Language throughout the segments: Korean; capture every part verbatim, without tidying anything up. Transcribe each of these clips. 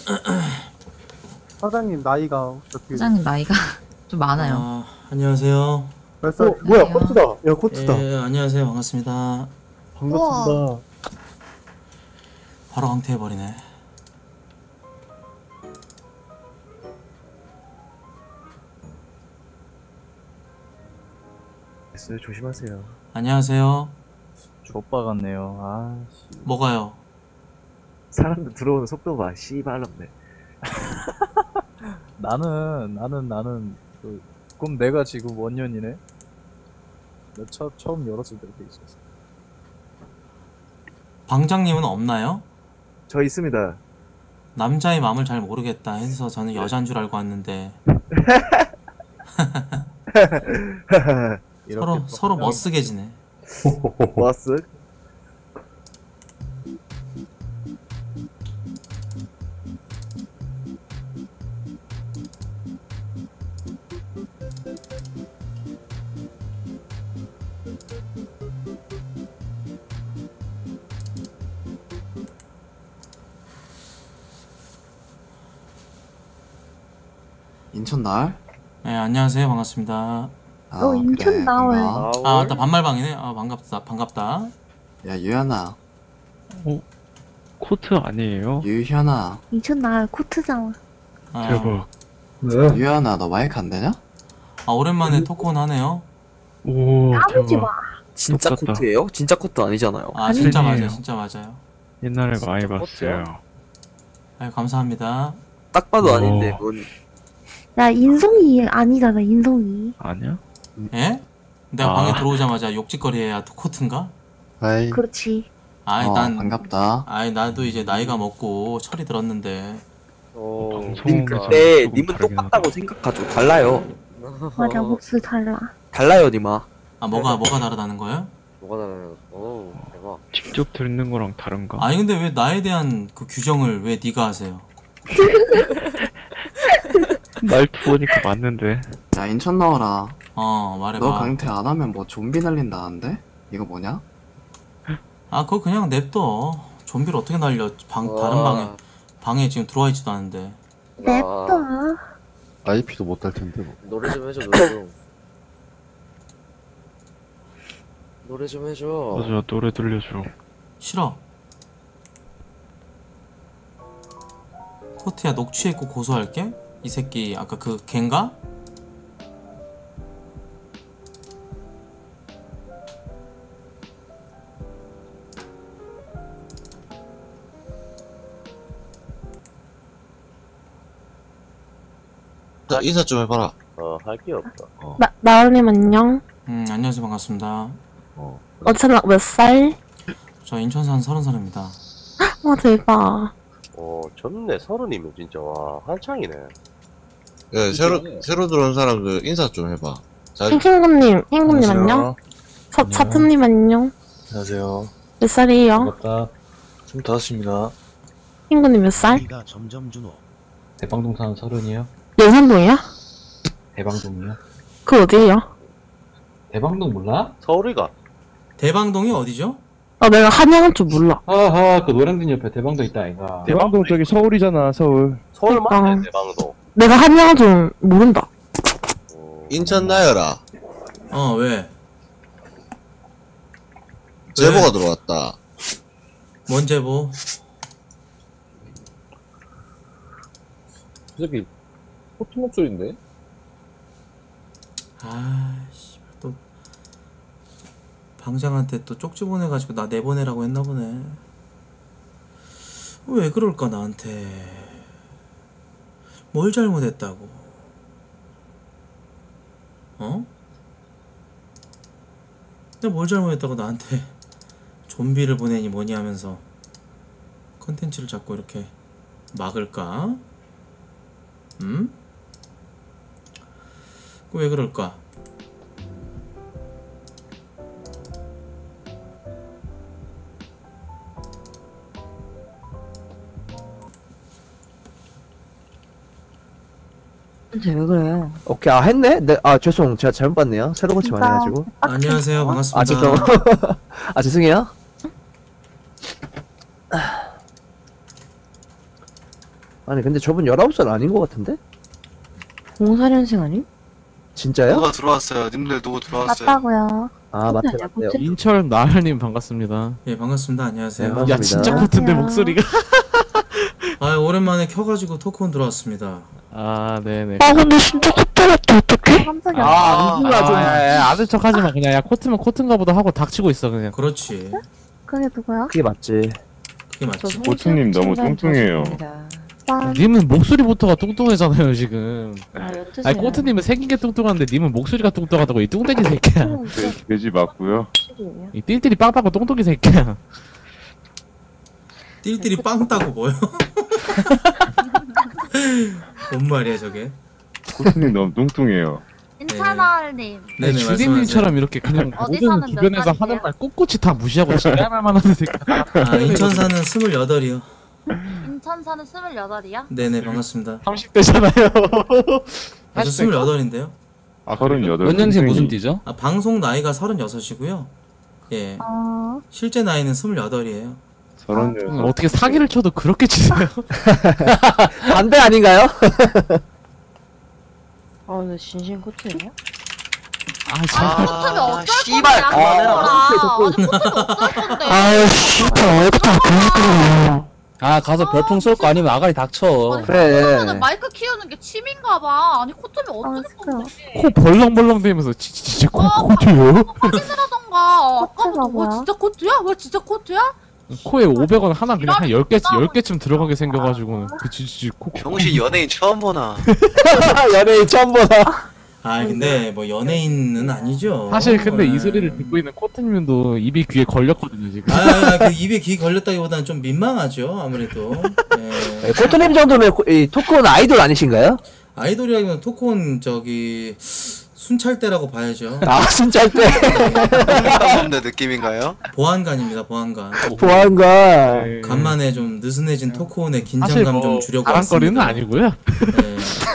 사장님 나이가 어떻게 사장님 나이가 좀 많아요. 아, 안녕하세요. 몇 살? 어, 뭐야, 안녕하세요. 코트다. 야, 코트다. 예, 안녕하세요. 반갑습니다. 반갑습니다. 바로 강퇴해버리네. 됐어요, 조심하세요. 안녕하세요. 족바 같네요. 아, 씨. 뭐가요? 사람들 들어오는 속도 봐, 씨발놈네. 나는, 나는, 나는, 그, 그럼 내가 지금 원년이네? 나 처, 처음 열었을 때 이렇게 있었어. 방장님은 없나요? 저 있습니다. 남자의 마음을 잘 모르겠다 해서 저는 여잔 줄 알고 왔는데 서로 서로 멋쓰게지네. 왔어? 인천 나을? 네, 안녕하세요. 반갑습니다. 아, 어, 인천 그래, 나을. 반가워. 아, 맞다. 반말방이네. 아, 반갑다. 반갑다. 야, 유연아. 어? 코트 아니에요? 유현아. 인천 나을 코트잖아. 아, 대박. 유연아, 너 마이크 안 되냐? 아, 오랜만에 토크온 하네요. 오, 까불지 대박. 마. 진짜 똑같다. 코트예요? 진짜 코트 아니잖아요. 아, 진짜 아니에요. 맞아요. 진짜 맞아요. 옛날에 많이 진짜 봤어요. 아유, 감사합니다. 딱 봐도 오. 아닌데 뭔 야, 인성이 아니잖아, 인성이. 아니야? 예? 내가 아. 방에 들어오자마자 욕짓거리해야 코트인가? 아이, 그렇지. 아이, 어, 난 반갑다. 아이, 나도 이제 나이가 먹고 철이 들었는데. 어... 방송 님 그래서 그때 조금 님은 다르긴 똑같다고 생각하죠. 달라요. 맞아, 목소리 달라. 달라요 님아. 아, 뭐가 뭐가 다르다는 거예요? 뭐가 달라요? 오 대박. 직접 듣는 거랑 다른가? 아니 근데 왜 나에 대한 그 규정을 왜 네가 하세요? 말투 보니까 맞는데. 야, 인천 나와라. 어, 말해봐. 너 강퇴 안 하면 뭐 좀비 날린다는데? 이거 뭐냐? 아, 그거 그냥 냅둬. 좀비를 어떻게 날려? 방 다른 방에 방에 지금 들어와 있지도 않은데. 냅둬. 아이피도 못 할 텐데 뭐. 노래 좀 해줘 노래 좀. 노래 좀 해줘. 맞아, 노래 들려줘. 싫어. 코트야, 녹취했고 고소할게. 이 새끼 아까 그 걘가? 자, 인사 좀 해봐라. 어 할 게 없다. 나, 나을님 안녕. 음, 안녕하세요. 반갑습니다. 어. 어차피 몇 살? 저 인천 사는 서른 살입니다. 와, 대박. 어 젊네 서른이면 진짜 와 한창이네. 예, 새로, 새로 들어온 사람들 인사 좀 해봐. 자, 흰콩님, 흰콩님 안녕. 사, 안녕. 사투님 안녕. 안녕하세요. 몇 살이에요? 반갑다. 스물다섯입니다. 흰콩님 몇 살? 대방동 사는 서른이요? 연산동이야? 대방동이요? 그 어디에요? 대방동 몰라? 서울이가. 대방동이 어디죠? 어, 내가 한양은 좀 몰라. 하하, 그 노량진 옆에 대방동 있다 아이가. 대방동 저기 서울이잖아, 서울. 서울 그러니까. 맞네 대방도. 내가 한양은 좀 모른다. 인천 나열아. 어, 왜? 제보가 들어왔다. 뭔 제보? 저기, 포트 목소리인데? 아, 씨발 또 방장한테 또 쪽지 보내가지고 나 내보내라고 했나 보네. 왜 그럴까 나한테? 뭘 잘못했다고? 어? 내가 뭘 잘못했다고 나한테 좀비를 보내니 뭐니 하면서 컨텐츠를 자꾸 이렇게 막을까? 음? 왜 그럴까? 왜 그래? 오케이 아 했네? 네, 아 죄송 제가 잘못 봤네요. 새로 고치 많이 해가지고. 안녕하세요. 반갑습니다. 아 죄송. 아 죄송해요. 아니 근데 저분 열아홉 살 아닌 것 같은데? 공사년생 아님? 진짜요? 누가 들어왔어요? 님들 누구 들어왔어요? 맞다고요. 아 맞대 아니야, 맞대요. 코트? 인철 나을님 반갑습니다. 예, 반갑습니다. 안녕하세요. 네, 반갑습니다. 야 진짜 코트인데 목소리가. 아, 오랜만에 켜가지고 토크온 들어왔습니다. 아 네네. 아 근데 진짜 코트 같아 어떡해? 깜짝이야. 아, 누구야, 좀. 아, 야, 야, 아는 척 하지 마. 그냥 야 코트면 코트인가 보다 하고 닥치고 있어 그냥. 그렇지. 그게 누구야? 그게 맞지. 그게 맞지. 고추님 너무 뚱뚱해요. 나 님은 목소리부터가 뚱뚱해잖아요 지금. 아, 연투 아니 코트님은 생긴 게 뚱뚱한데 님은 목소리가 뚱뚱하다고 이 뚱땡이 새끼야. 돼- 돼지 맞고요. 이 띨띨이 빵따고 똥똥이 새끼야. 띨띨이 빵 따고 뭐요? 뭔 말이야 저게? 고추님 너무 뚱뚱해요. 인터널님. 네네, 주림님처럼 이렇게 그냥 어디 모든 사는 몇 주변에서 살이세요? 하는 말 꿋꿋이 다 무시하고 지랄만 하는 새끼. 아, 인천 사는 스물여덟이요. 인천 사는 스물여덟이요? 네네, 반갑습니다. 삼십 대잖아요. 아, 저 스물여덟인데요? 아, 서른여덟. 몇 년생 무슨 뚱땡이. 띠죠? 아, 방송 나이가 서른여섯이고요. 예. 아, 실제 나이는 스물여덟이에요. 서른여섯. 어떻게 사기를 쳐도 그렇게 치세요? 반대 아닌가요? 아 근데 진심 코트예요? 아 참. 코트면 어쩔 씨발, 건데 그만해라. 아니 코트면 어쩔 건데 아유 씨발 얼굴다 그랬구나. 아 가서 별풍 쏠 거 아니면 아가리 닥쳐. 아니, 그래. 코트면은 마이크 키우는 게 취미인가 봐. 아니 코트면 아, 어쩔 진짜. 건데. 코 벌렁벌렁 대면서 지- 지- 진짜 코 어, 코트요? 확인하던가. 코트가 아까부터 뭐 뭐야? 진짜 코트야? 왜 진짜 코트야? 코에 오백 원 하나 그냥 한 열 개, 열 개쯤 들어가게 생겨가지고 그 진짜 코 코- 병신 연예인 처음 보나? 연예인 처음 보나. 아, 근데 뭐 연예인은 아니죠. 사실 근데 예. 이 소리를 듣고 있는 코트님도 입이 귀에 걸렸거든요 지금. 아, 아, 그 입에 귀 걸렸다기보다는 좀 민망하죠, 아무래도. 예. 코트님 정도면 코- 이 토크온 아이돌 아니신가요? 아이돌이라기보다 토크온 저기 순찰대라고 봐야죠. 아 진짜 때 없는 느낌인가요? 보안관입니다, 보안관. 보안관. 네. 간만에 좀 느슨해진 토크온의 사실 긴장감 뭐 좀 주려고 자랑거리는 왔습니다. 아니고요. 예.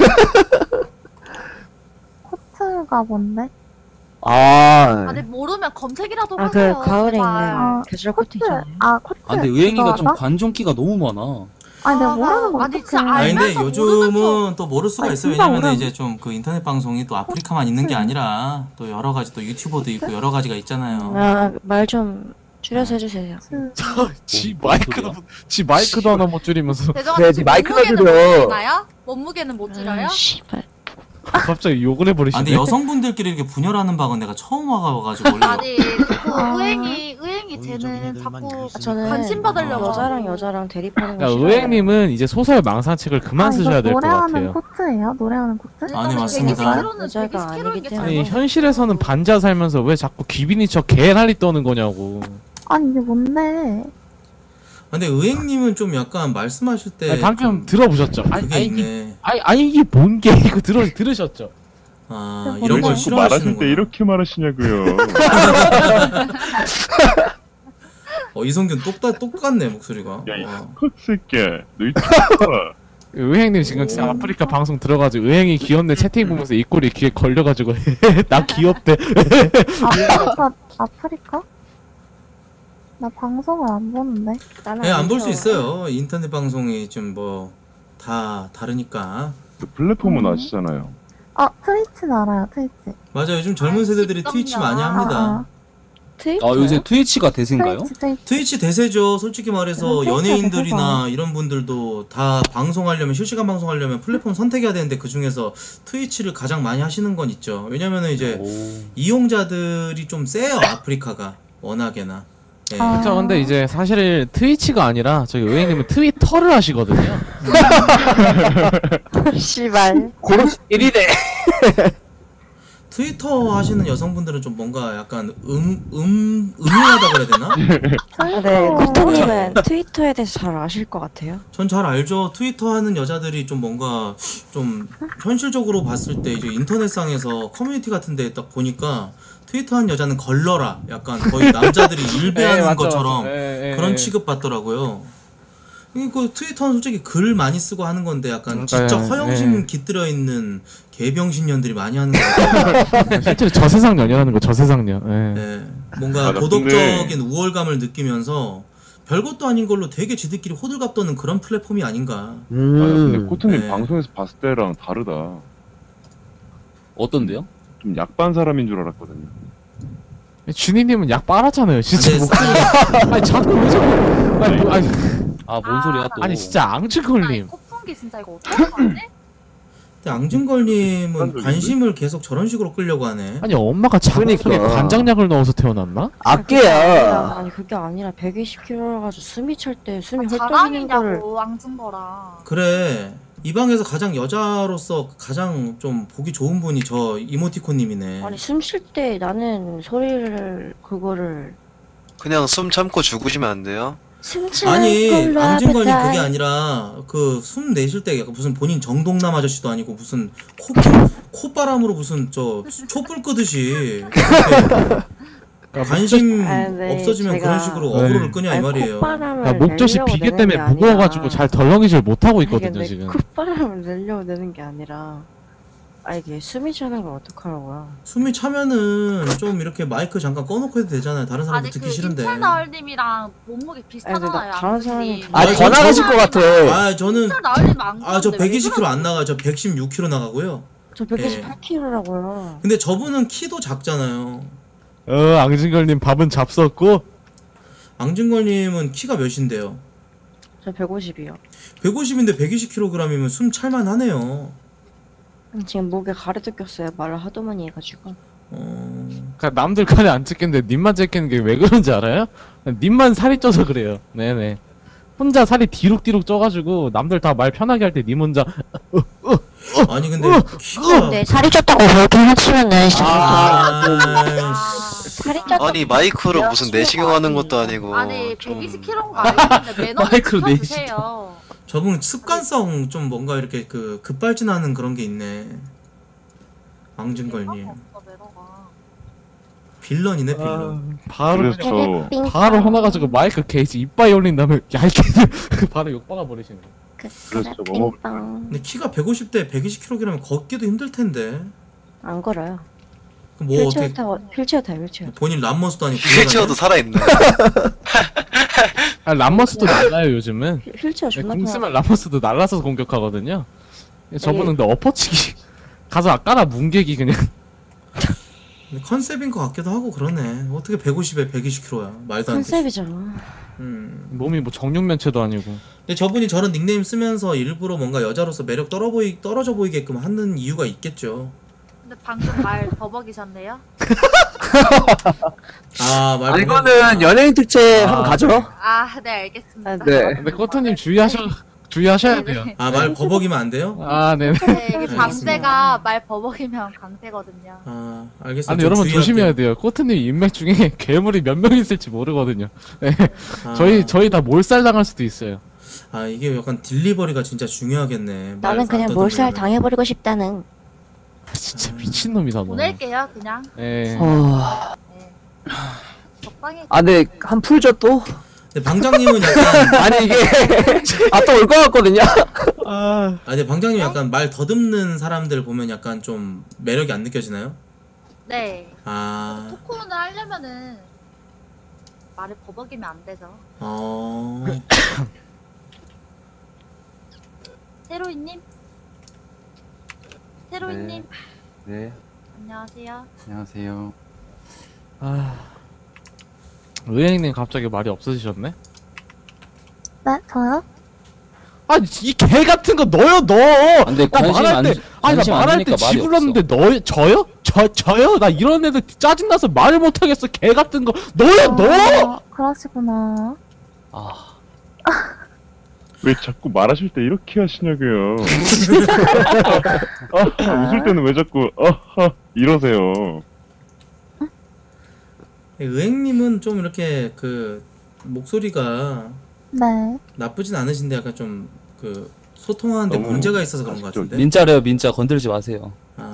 코트가 뭔데? 아 아니 모르면 검색이라도 아 그 하세요. 가을에 제발. 있는 계절 코트 있잖아요. 아, 코트. 아 근데 의행이가 좀 그거 알아? 관종기가 너무 많아. 아니, 내가 아, 모르는 거 아니, 어떡해. 진짜 아, 근데 알면서 요즘은 또 모를 수가 아니, 있어요. 진짜 왜냐면 모르는- 이제 좀 그 인터넷 방송이 또 아프리카만 있는 게 아니라 또 여러 가지 또 유튜버도 있고 여러 가지가 있잖아요. 아말 좀 줄여서 해주세요. 지 뭔 마이크도 지 마이크도 하나 못 줄이면서 대정아 그래, 씨 마이크가 몸무게는 줄여. 못 줄이나요? 몸무게는 못 줄여요? 아 씨발. 갑자기 욕을 아, 해버리시네. 근데 여성분들끼리 이렇게 분열하는 박은 내가 처음 와가지고 원래 아니 그 아. 의행이 의행이 쟤는 자꾸 아, 저는 관심 받으려고 여자랑 하고. 여자랑 대립하는 거 그러니까 싫어요. 의행님은 이제 소설 망상책을 그만 아, 이거 쓰셔야 될 것 노래하는 같아요. 코트예요? 노래하는 코트? 아니, 일단은 맞습니다. 되게 스케로는 여자가 되게 스케로인 아니기 게 때문에. 아니 잘못 현실에서는 반자 살면서 왜 자꾸 귀빈이 척 개난리 떠는 거냐고. 아니, 이게 뭔데? 근데 의행님은 좀 약간 말씀하실 때 아니, 방금 좀 들어보셨죠? 아니 그게 아니, 이게, 있네. 아니 아니 이게 뭔 게 이거 들어 들으셨죠? 아, 근데 이런 걸 자꾸 싫어하시는구나. 말하실 때 이렇게 말하시냐고요. 어, 이성균 똑같 똑같네 목소리가. 야, 이 어. 컷 새끼야. 너 이거 의행님 지금 진짜 아프리카 방송 들어가지고 의행이 귀엽네 채팅 보면서 이 꼴이 귀에 걸려가지고 나 귀엽대. 아프리카, 아프리카? 나 방송을 안 보는데. 나는 예, 안 볼 수 귀여워요. 있어요. 인터넷 방송이 좀 뭐 다 다르니까. 그 플랫폼은 음. 아시잖아요. 아, 트위치는 알아요, 트위치. 맞아요. 요즘 젊은 아, 세대들이 십삼 트위치 년. 많이 합니다. 아, 트위터? 아 요새 트위치가 대세인가요? 트위치, 트위치. 트위치 대세죠. 솔직히 말해서 트위치가 연예인들이나 대세죠. 이런 분들도 다 방송하려면 실시간 방송하려면 플랫폼 선택해야 되는데 그 중에서 트위치를 가장 많이 하시는 건 있죠. 왜냐면은 이제 오. 이용자들이 좀 세요. 아프리카가 워낙에나. 예. 아. 그렇죠. 근데 이제 사실 트위치가 아니라 저기 의행님은 트위터를 하시거든요. 씨발. 고로스 일이네. 트위터 하시는 여성분들은 좀 뭔가 약간 음, 음, 음흉하다 그래야 되나? 네, 코트님은 트위터에 대해서 잘 아실 것 같아요. 전 잘 알죠. 트위터 하는 여자들이 좀 뭔가 좀 현실적으로 봤을 때 이제 인터넷상에서 커뮤니티 같은 데 딱 보니까 트위터 하는 여자는 걸러라. 약간 거의 남자들이 일배하는 예, 맞죠, 것처럼 맞죠. 예, 예, 그런 예. 취급 받더라고요. 그 트위터는 솔직히 글 많이 쓰고 하는 건데 약간 그러니까요. 진짜 허영심 예. 깃들어 있는 개병신년들이 많이 하는 거 같아요. 실제로 저세상 연연하는 거 저세상 연. 예. 네, 뭔가 아, 나 도덕적인 근데- 우월감을 느끼면서 별것도 아닌 걸로 되게 지들끼리 호들갑 떠는 그런 플랫폼이 아닌가. 음. 아, 근데 코트님 네. 방송에서 봤을 때랑 다르다. 어떤데요? 좀 약반 사람인 줄 알았거든요. 준이님은 약 빨았잖아요 진짜. 네, 뭐. 스타일이- 아니 자꾸 왜 자꾸 아니, 뭐, 아니, 아, 뭔 소리야 또. 아니 진짜 앙증걸님. 코푼기 진짜 이거 어떻게 하지? 근데 앙증걸님은 습관적인데? 관심을 계속 저런 식으로 끌려고 하네. 아니 엄마가 자궁 속에 그러니까. 간장약을 넣어서 태어났나? 악계야. 아니 그게 아니라 백이십 킬로라 가지고 숨이 찰 때 숨이 아, 헐떡이는 거를 자랑이냐고 앙증 거라. 그래. 이 방에서 가장 여자로서 가장 좀 보기 좋은 분이 저 이모티콘님이네. 아니 숨 쉴 때 나는 소리를 그거를 그냥 숨 참고 죽으시면 안 돼요? 숨지 아니 않고 앙증걸님 그게 라브다이. 아니라 그 숨 내쉴 때 약간 무슨 본인 정동남 아저씨도 아니고 무슨 코 콧바람으로 무슨 저 촛불 끄듯이 이렇게 관심 아, 네, 없어지면 제가- 그런 식으로 네. 어그로를 끄냐 이 아니, 말이에요. 콧바람을 아, 목젖이 내려고 비계 내는 때문에 게 아니라- 무거워가지고 잘 덜렁이질 못하고 아니, 있거든요 근데 지금. 콧바람을 내려고 내는 게 아니라 아 이게 숨이 차는 걸 어떡하라고요? 숨이 차면은 좀 이렇게 마이크 잠깐 꺼놓고 해도 되잖아요. 다른 사람들 아니 그 듣기 싫은데. 이철나을님이랑 몸무게 비슷하잖아요. 아니, 근데 다른 사람이 앙증님. 아, 아니, 더 나가실 것 같아. 아 저는 이철나을님 안 아 저 그러는데 왜 백이십 킬로그램 안 그러세요? 나가요. 저 백십육 킬로그램 나가고요. 저 백이십팔 킬로라고요. 근데 저분은 키도 작잖아요. 어 앙증걸님 밥은 잡섰고. 앙증걸님은 키가 몇인데요? 저 백오십이요. 백오십인데 백이십 킬로그램이면 숨 찰만하네요. 지금 목에 가래도 꼈어요. 말을 하도 많이 해가지고. 어... 그러니까 남들 간에 안 찍겠는데 님만 찍겠는 게 왜 그런지 알아요? 님만 살이 쪄서 그래요. 네네. 혼자 살이 디룩디룩 쪄가지고 남들 다 말 편하게 할 때 님 혼자 아니 근데 키가 어, 네, 살이 쪘다고 그렇게 하시면은 아... 살이 쪘다고 아니 마이크로 무슨 내시경 하는 것도 아니고 아니 좀 백이십 킬로그램가 아니는데 매너 마이크로 좀 내시- 주세요. 저분 습관성 좀 뭔가 이렇게 그 급발진하는 그런 게 있네. 앙증걸님 없어 매너가. 빌런이네 빌런. 바로 그래서 그냥 바로 화나가지고 마이크 케이스 이빨에 올린 다음에 얇게 바로 욕박아 버리시는 거. 그래서 저 뭐 근데 키가 백오십 대 백이십 킬로그램이면 걷기도 힘들 텐데. 안 걸어요. 그럼 뭐 휠체어 어떻게 타고 휠체어 타요 휠체어. 본인 람머스도 아니고 휠체어도 살아있네. 아 람머스도 날라요 요즘은. 휠- 휠체어 네, 존나 공 편하고. 쓰면 람머스도 날라서 공격하거든요. 저분은 근데 엎어치기 가서 깔아 뭉개기 그냥. 근데 컨셉인 것 같기도 하고 그러네. 어떻게 백오십에 백이십 킬로그램야 말도 안 돼. 컨셉이죠. 음. 몸이 뭐 정육면체도 아니고. 근데 저분이 저런 닉네임 쓰면서 일부러 뭔가 여자로서 매력 떨어 보이 떨어져 보이게끔 하는 이유가 있겠죠. 근데 방금 말 버벅이셨네요. 아, 말 아, 보면- 이거는 연예인 특채 아, 한번 가죠. 아, 네 알겠습니다. 네. 근데 커터님 주의하셔 주의하셔야 돼요. 아, 말 버벅이면 안 돼요? 아 네네. 네, 이게 알겠습니다. 방대가 말 버벅이면 강대거든요. 아, 알겠습니다. 아니 좀 여러분 주의할게요. 조심해야 돼요. 코트님 인맥 중에 괴물이 몇 명 있을지 모르거든요. 네. 아, 저희 저희 다 몰살 당할 수도 있어요. 아, 이게 약간 딜리버리가 진짜 중요하겠네. 말 나는 그냥 안 몰살 떠들면. 당해버리고 싶다는. 진짜 미친 놈이다 너. 보낼게요, 그냥. 예. 어... 네. 적당히. 아, 네, 한 풀죠 또? 근데 방장님은 약간 아니, 이게, 아, 또 올 것 같거든요? 아 아, 근데 방장님 약간 말 더듬는 사람들 보면 약간 좀 매력이 안 느껴지나요? 네. 아, 토크온을 하려면은 말을 버벅이면 안 되죠. 어, 세로이님? 세로이님? 네, 안녕하세요. 안녕하세요. 아. 의행님 갑자기 말이 없어지셨네? 네, 저요? 아 이 개 같은 거 너요 너. 근데 나 관심 말할 안 때 주- 아니 나 관심 안 말할 때 주니까 말이 지불렀는데 너 저요? 저 저요? 나 이런 애들 짜증 나서 말을 못 하겠어. 개 같은 거 너요 너. 아, 그러시구나. 아, 왜 자꾸 말하실 때 이렇게 하시냐고요. 아, 웃을 때는 왜 자꾸 아하 이러세요. 의행님은 좀 이렇게 그 목소리가 네. 나쁘진 않으신데 약간 좀 그 소통하는데 너무 문제가 있어서 그런 것 아직도 같은데. 민자래요 민자 건들지 마세요. 아,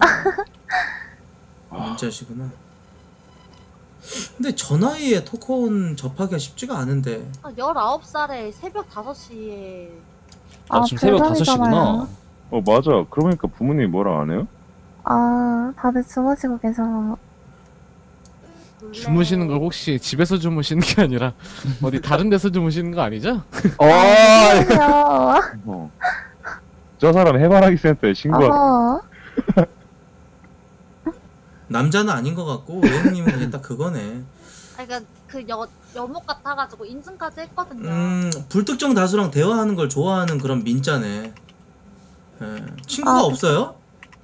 문자시구나. 근데 저 나이에 토크온 접하기가 쉽지가 않은데. 아, 열아홉 살에 새벽 다섯 시에 아, 지금 새벽 다섯 시구나. 어 맞아. 그러니까 부모님이 뭐라 안 해요? 아, 다들 주무시고 계셔. 놀래. 주무시는 걸 혹시 집에서 주무시는 게 아니라 어디 다른 데서 주무시는 거 아니죠? 어, 어. 어. 저 사람 해바라기 센터에 신고. 어. 남자는 아닌 것 같고 여행님은 그냥 딱 그거네. 아, 그러니까 그 여, 여목 같아가지고 인증까지 했거든요. 음 불특정 다수랑 대화하는 걸 좋아하는 그런 민자네. 예. 친구가 아, 없어요?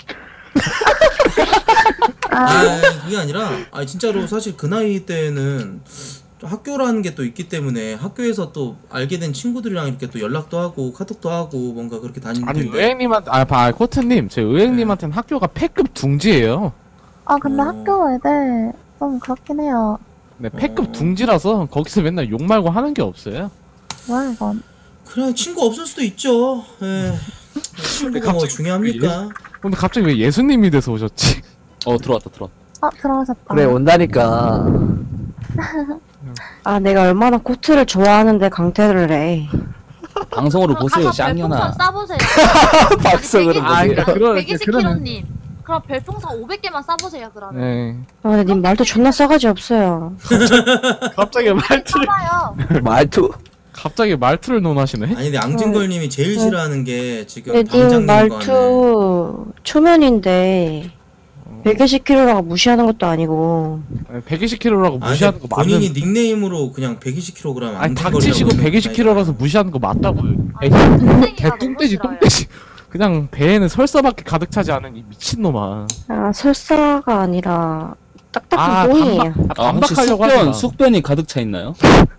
아, 아 그게 아니라 아 진짜로 사실 그 나이 때는 학교라는 게 또 있기 때문에 학교에서 또 알게 된 친구들이랑 이렇게 또 연락도 하고 카톡도 하고 뭔가 그렇게 다니는 아니 텐데. 의행님한테 아, 봐, 코트님 제 의행님한테는 학교가 패급 둥지예요. 아 근데 어. 학교 애들 좀 그렇긴 해요. 네, 패급 어. 둥지라서 거기서 맨날 욕 말고 하는 게 없어요. 뭐야 이건? 그래 친구 없을 수도 있죠. 예. 친구가 뭐 중요합니까? 근데 갑자기 왜 예수님이 돼서 오셨지? 어 들어왔다 들어왔다. 아 들어오셨다. 그래, 온다니까. 아, 내가 얼마나 코트를 좋아하는데 강퇴를 해. 방송으로 보세요, 가서 별풍선 쌍년아. 쏴보세요. 박성으로 아, 보세요. 그러니까 그런 백이십 그런 킬로님. 그럼 별풍선 오백 개만 쏴보세요, 그러면. 네. 아, 근데 님 말도 존나 싸가지 없어요. 갑자기 말투를 쏴봐요. 말투. 갑자기 말투를 논하시네. 아니 근데 앙증걸님이 제일 싫어하는 게 지금 근데 님 방장님 거네. 말투 초면인데 백이십 킬로라고 무시하는 것도 아니고. 백이십 킬로그램라고 아니, 무시하는 거 본인이 맞는. 닉네임으로 그냥 백이십 킬로그램 아니 앙증걸이라고 닥치시고 그러는 백이십 킬로그램라서 거니까. 무시하는 거 맞다고요. 아니, 개 똥땡이가 똥돼지 너무 싫어요. 똥돼지. 그냥 배에는 설사밖에 가득 차지 않은 이 미친놈아. 아, 설사가 아니라 딱딱한 아, 똥이에요. 반박, 아, 아 혹시 반박하려고 하지 마. 숙변 숙변이 가득 차 있나요?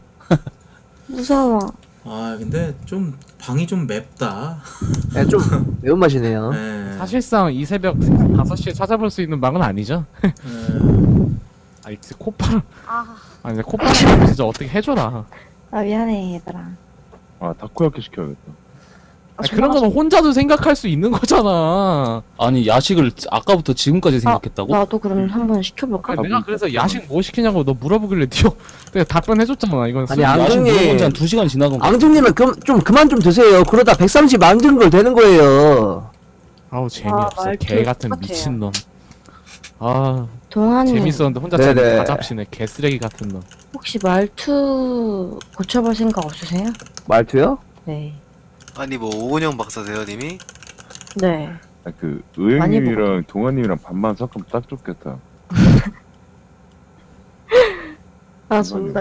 무서워. 아 근데 좀 방이 좀 맵다. 네, 좀 매운맛이네요. 예. 사실상 이 새벽 다섯 시에 찾아볼 수 있는 방은 아니죠. 예. 아이 진짜 콧바람. 아, 아니 근데 콧바람 진짜 어떻게 해줘라. 아, 미안해, 얘들아. 아, 타코야키 시켜야겠다. 아니, 그런 거는 혼자도 생각할 수 있는 거잖아. 아니 야식을 아까부터 지금까지 생각했다고? 나도 그럼 한번 시켜볼까? 아니, 내가 그래서 야식 뭐 시키냐고 너 물어보길래 니가 내가 답변해줬잖아. 이건 아니, 쓰- 안- 야식 앙둥이. 물어본 지 한 두 시간 지나간 거. 앙둥님은 그, 좀 그만 좀 드세요. 그러다 백삼십 앙둥 걸 되는 거예요. 아우 재미없어. 아, 말투 개 같은 똑같아요. 미친놈. 아 동아님 재밌었는데 혼자 네네. 재미 다 잡시네. 개쓰레기 같은 놈. 혹시 말투 고쳐볼 생각 없으세요? 말투요? 네. 아니 뭐 오은영 박사세요 님이? 네. 아, 그 많이 의행님이랑 동아님이랑 반반 섞으면 딱 좋겠다. 아, 존나.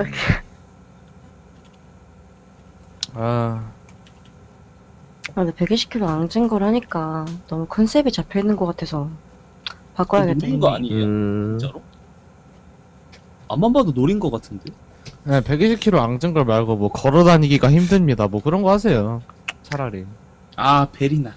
아 아, 근데 백이십 킬로 앙증 걸 하니까 너무 컨셉이 잡혀 있는 것 같아서 바꿔야겠다. 노린 거 이미. 아니에요? 음. 진짜로? 안만 봐도 노린 거 같은데? 네, 백이십 킬로그램 앙증걸 말고 뭐 걸어다니기가 힘듭니다. 뭐 그런 거 하세요. 차라리. 아 베리나.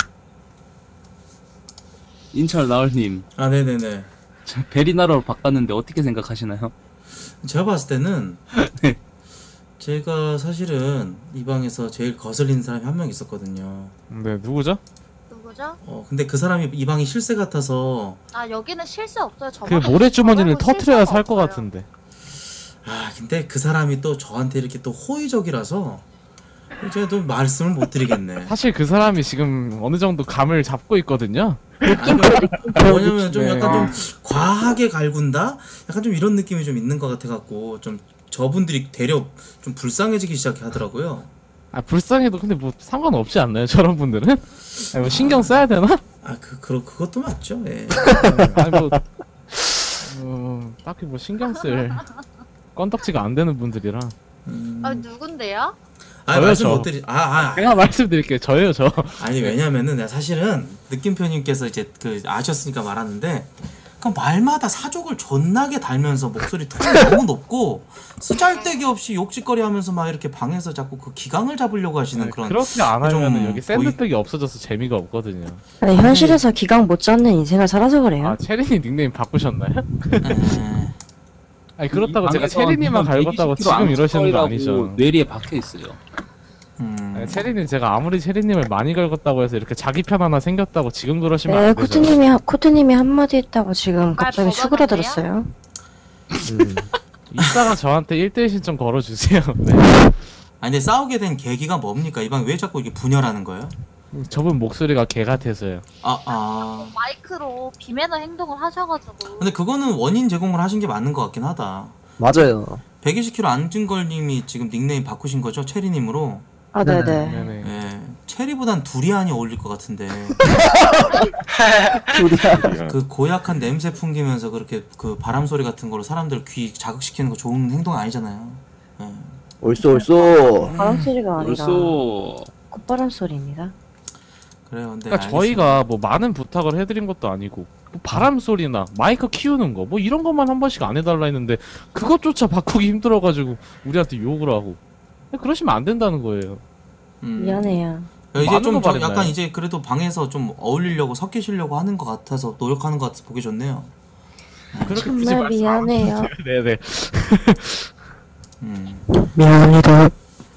인철 나을님 아 네네네. 베리나로 바꿨는데 어떻게 생각하시나요? 제가 봤을 때는 네. 제가 사실은 이 방에서 제일 거슬리는 사람이 한 명 있었거든요. 네, 누구죠? 누구죠? 어 근데 그 사람이 이 방이 실세 같아서 아, 여기는 실수 없어요. 그 저번에 모래주머니를 저번에 터트려야 실수가 살 것 없어요. 같은데. 아 근데 그 사람이 또 저한테 이렇게 또 호의적이라서 제가 또 말씀을 못 드리겠네. 사실 그 사람이 지금 어느 정도 감을 잡고 있거든요. 아니, 뭐냐면 좀 네. 약간 좀 과하게 갈군다? 약간 좀 이런 느낌이 좀 있는 것 같아갖고 좀 저분들이 되려 좀 불쌍해지기 시작하더라고요. 아 불쌍해도 근데 뭐 상관없지 않나요? 저런 분들은? 아니 뭐 신경 써야 되나? 아그 그, 그것도 맞죠. 예. 아니 뭐 어, 딱히 뭐 신경 쓸 건덕지가 안 되는 분들이라. 음. 아, 누군데요? 아 저요, 말씀 저. 못 드리. 아, 아 제가 말씀드릴게요. 저예요, 저. 아니 왜냐면은 내가 사실은 느낌표님께서 이제 그 아셨으니까 말하는데 그 말마다 사족을 존나게 달면서 목소리 톤이 너무 높고 쓰잘데기 없이 욕짓거리하면서 막 이렇게 방에서 자꾸 그 기강을 잡으려고 하시는 네, 그런 그렇게 안 좀 하면은 여기 보이- 샌드백이 없어져서 재미가 없거든요. 아니, 현실에서 기강 못 잡는 인생을 살아서 그래요. 아 체린이 닉네임 바꾸셨나요? 에... 아니 그렇다고 이 제가 방에서 체린이만 그냥 갈궜다고 백이십 킬로 지금 이러시는 거 앙증거리라고 아니죠? 뇌리에 박혀 있어요. 음... 아니, 체린이 제가 아무리 체린님을 많이 갈궜다고 해서 이렇게 자기 편 하나 생겼다고 지금 그러시면 네, 안 되죠. 코트님이, 하- 코트님이 한마디 했다고 지금 갑자기 버거던데요? 수그러들었어요. 음. 이따가 저한테 일 대일 신청 걸어주세요. 네. 아니 근데 싸우게 된 계기가 뭡니까? 이 방 왜 자꾸 이렇게 분열하는 거예요? 저분 목소리가 개 같아서요. 아, 아. 마이크로 비매너 행동을 하셔가지고. 근데 그거는 원인 제공을 하신 게 맞는 것 같긴 하다. 맞아요. 백이십 킬로그램 안진걸님이 지금 닉네임 바꾸신 거죠? 체리님으로? 아, 네네. 네네. 예. 체리보단 두리안이 어울릴 것 같은데. 두리안. 그 고약한 냄새 풍기면서 그렇게 그 바람 소리 같은 걸로 사람들 귀 자극시키는 거 좋은 행동 아니잖아요. 예. 옳소 옳소. 바람 소리가 아니라 벌써 콧바람 소리입니다. 그래요. 근데 그러니까 저희가 뭐 많은 부탁을 해드린 것도 아니고 뭐 바람 소리나 마이크 키우는 거 뭐 이런 것만 한 번씩 안 해달라 했는데 그것조차 바꾸기 힘들어가지고 우리한테 욕을 하고 그러시면 안 된다는 거예요. 음. 미안해요. 야, 이제 많은 좀 거 저, 말했나요? 약간 이제 그래도 방에서 좀 어울리려고 섞이시려고 하는 것 같아서 노력하는 것 같아서 보기 좋네요. 그렇게 정말 미안해요. 네네. 음. 미안합니다.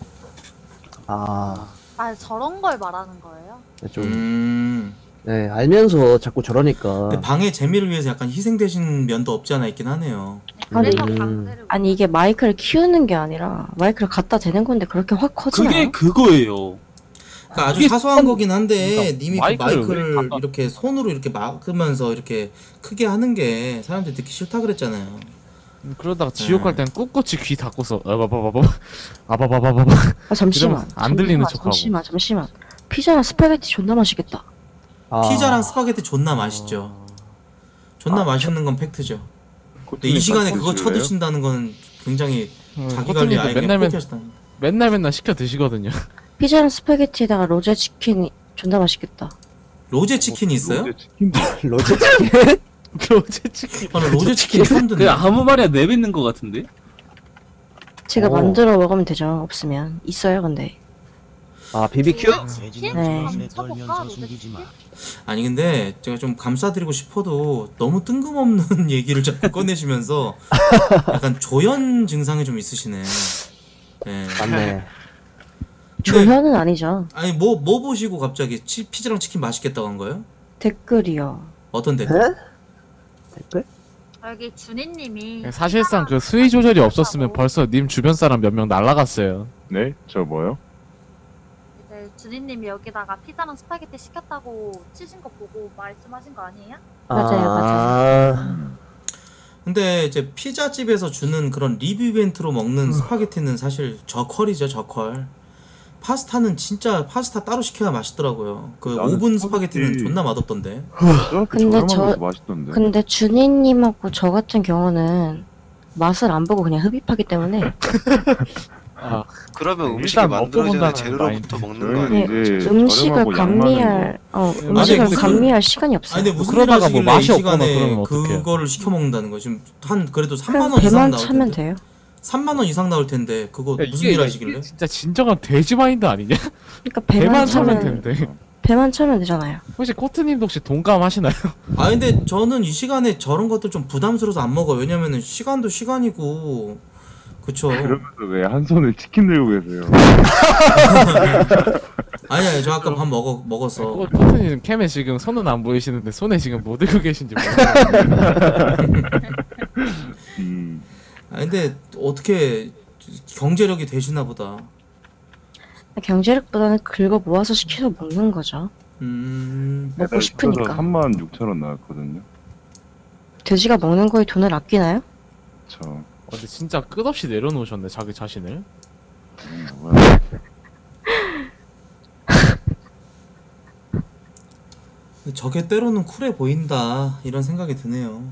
아, 아 저런 걸 말하는 거예요? 좀, 음. 네, 알면서 자꾸 저러니까. 근데 방의 재미를 위해서 약간 희생되신 면도 없지 않아 있긴 하네요. 아니, 그래서 음. 강제를. 아니 이게 마이크를 키우는 게 아니라 마이크를 갖다 대는 건데 그렇게 확 커지나요? 그게 그거예요. 그러니까 아주 이게 사소한 거긴 한데 그러니까 님이 그 마이크를 마이크를 왜 갖다- 이렇게 손으로 이렇게 막으면서 이렇게 크게 하는 게 사람들이 듣기 싫다 그랬잖아요. 그러다가 지옥 갈 땐 꿋꿋이 귀 닫고서 아바바바바 아바바바바바 아 잠시만. 이러면 안 들리는 잠시만, 척하고. 잠시만 잠시만. 피자랑 스파게티 존나 맛있겠다. 아, 피자랑 스파게티 존나 맛있죠. 존나 맛있는 건 팩트죠. 근데 이 시간에 그거 쳐드신다는 건 굉장히 자기 관리 코트님도 아예 맨날 맨, 포기하시다. 맨날 맨날 시켜 드시거든요. 피자랑 스파게티에다가 로제 치킨이 존나 맛있겠다. 로제 치킨이 있어요? 로제 치킨도 로제 로제 치킨. 저는 로제 치킨 처음 듣네. 그냥 아무 말이나 내뱉는 것 같은데? 제가 오. 만들어 먹으면 되죠. 없으면 있어요 근데. 아, 비비큐? 치킨? 네. 한번 쳐볼까? 로제 치킨? 아니 근데 제가 좀 감싸드리고 싶어도 너무 뜬금없는 얘기를 자꾸 꺼내시면서 약간 조현 증상이 좀 있으시네. 예. 맞네. 조현은 아니죠. 아니 뭐 뭐 보시고 갑자기 치, 피자랑 치킨 맛있겠다고 한 거예요? 댓글이요. 어떤 댓글? 에? 댓글? 여기 준이님이 사실상 그 수위 조절이 없었으면 벌써 님 주변 사람 몇 명 날라갔어요. 네? 저 뭐요? 이제 준이님이 여기다가 피자랑 스파게티 시켰다고 치신 거 보고 말씀하신 거 아니에요? 맞아요, 맞아요. 근데 이제 피자집에서 주는 그런 리뷰 이벤트로 먹는 스파게티는 사실 저퀄이죠, 저퀄. 파스타는 진짜 파스타 따로 시켜야 맛있더라고요. 그 나는 오븐 스파게티- 스파게티는 존나 맛없던데. 근데 저 저렴하면서 맛있던데. 근데 준이님하고 저 같은 경우는 맛을 안 보고 그냥 흡입하기 때문에 아, 그러면 음식을 일단 만들어지는 먹어본다는 재료로부터 먹는 거 저희는 아니에요? 네, 이제 음식을 저렴하고 양 많은 감미할 어 아니, 음식을 무슨- 감미할 시간이 없어요. 아니 근데 무슨 그러다가 일 하시길래 뭐 맛이 이 없거나 시간에 그러면 어떡해요? 그거를 시켜 먹는다는 거예요. 지금 한 그래도 삼만 그냥 원 이상 배만 나올 차면 텐데. 돼요. 삼만 원 이상 나올 텐데 그거 야, 무슨 이게- 일 하시길래? 이게 진짜 진정한 돼지 마인드 아니냐? 그러니까 배만 배만 차면 차면 된대. 배만 차면 되잖아요. 혹시 코트님도 혹시 동감하시나요? 아 근데 저는 이 시간에 저런 것들 좀 부담스러워서 안 먹어요. 왜냐면은 시간도 시간이고 그쵸. 그러면서 왜 한 손에 치킨 들고 계세요? 아니 아니 저 아까 밥 먹어 먹었어. 코- 코트님 캠에 지금 손은 안 보이시는데 손에 지금 뭐 들고 계신지 모르겠어요. 음. 아 근데 어떻게 경제력이 되시나 보다. 경제력보다는 긁어 모아서 시켜서 먹는 거죠. 음. 먹고 싶으니까. 삼만 육천 원 나왔거든요. 돼지가 먹는 거에 돈을 아끼나요? 저 어, 근데 진짜 끝없이 내려놓으셨네 자기 자신을. 음, 뭐야? 근데 저게 때로는 쿨해 보인다 이런 생각이 드네요.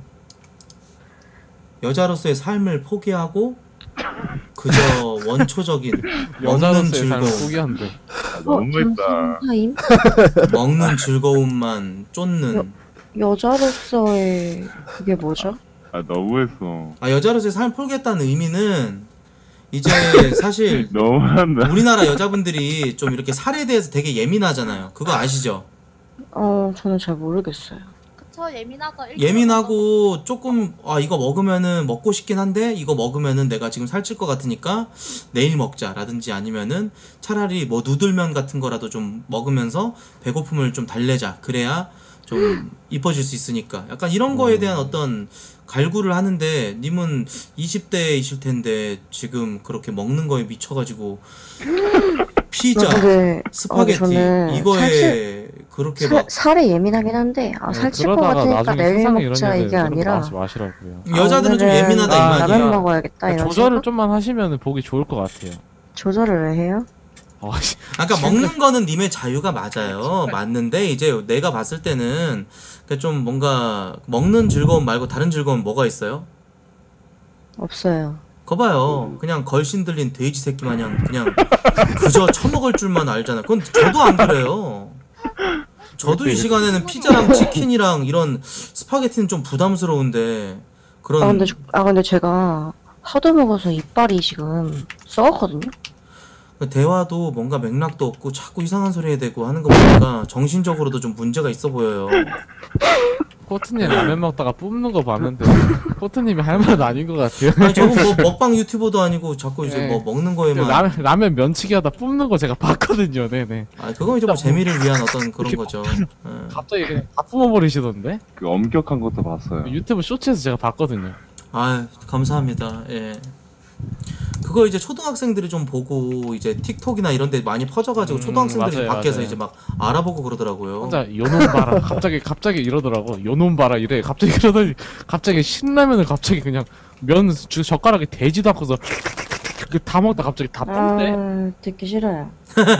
여자로서의 삶을 포기하고 그저 원초적인 먹는 여자로서의 삶을 즐거움, 포기한대. 아, 너무했다. 타임? 먹는 즐거움만 쫓는. 여자로서의 그게 뭐죠? 아 너무했어. 아 여자로서의 삶을 포기했다는 의미는 이제 사실 너무한다. 우리나라 여자분들이 좀 이렇게 살에 대해서 되게 예민하잖아요. 그거 아시죠? 어 저는 잘 모르겠어요. 그쵸 예민하죠. 일주일에 예민하고 조금 아 이거 먹으면은 먹고 싶긴 한데 이거 먹으면은 내가 지금 살찔 것 같으니까 내일 먹자라든지 아니면은 차라리 뭐 누들면 같은 거라도 좀 먹으면서 배고픔을 좀 달래자 그래야 좀 이뻐질 수 있으니까 약간 이런 거에 대한 어떤 갈구를 하는데 님은 이십 대이실 텐데 지금 그렇게 먹는 거에 미쳐가지고 피자, 아, 근데, 스파게티 어, 저는 이거에 살찔- 그렇게 살, 막 살에 예민하긴 한데 아, 네, 살찔 것 그러다가 같으니까 나중에 내일 세상에 이런 먹자 일들 이게 이런 거 아니라 하지 마시라고요. 여자들은 좀 오늘은 예민하다 이 아, 말이야. 라면 먹어야겠다 이런 조절을 생각? 좀만 하시면 보기 좋을 것 같아요. 조절을 왜 해요? 아, 씨. 아까 먹는 거는 님의 자유가 맞아요. 맞는데 이제 내가 봤을 때는 그좀 뭔가 먹는 즐거움 말고 다른 즐거움 뭐가 있어요? 없어요. 거 봐요. 그냥 걸신 들린 돼지 새끼 마냥 그냥 그저 처먹을 줄만 알잖아. 그건 저도 안 그래요. 저도 이 시간에는 피자랑 치킨이랑 이런 스파게티는 좀 부담스러운데 그런 아 근데 저- 아 근데 제가 하도 먹어서 이빨이 지금 썩었거든요. 대화도 뭔가 맥락도 없고 자꾸 이상한 소리 해야 되고 하는 거 보니까 정신적으로도 좀 문제가 있어 보여요. 코트님 라면 먹다가 뿜는 거 봤는데 코트님이 할 말은 아닌 것 같아요. 아니 저분 뭐 먹방 유튜버도 아니고 자꾸 이제 네. 뭐 먹는 거에만 라면, 라면 면치기 하다 뿜는 거 제가 봤거든요. 네네. 아 그건 이제 뭐 재미를 위한 어떤 그런 거죠. 예. 갑자기 그냥 다 뿜어버리시던데? 그 엄격한 것도 봤어요. 유튜브 쇼츠에서 제가 봤거든요. 아 감사합니다. 예. 그거 이제 초등학생들이 좀 보고 이제 틱톡이나 이런 데 많이 퍼져가지고 음, 초등학생들이 맞아요, 밖에서 맞아요. 이제 막 알아보고 그러더라고요. 혼자 요놈 봐라. 갑자기 갑자기 이러더라고. 요놈 봐라 이래. 갑자기 그러더니 갑자기 신라면을 갑자기 그냥 면 주- 젓가락에 대지도 않고서 그 다 먹다 갑자기 다 뿜대. 아 듣기 싫어요.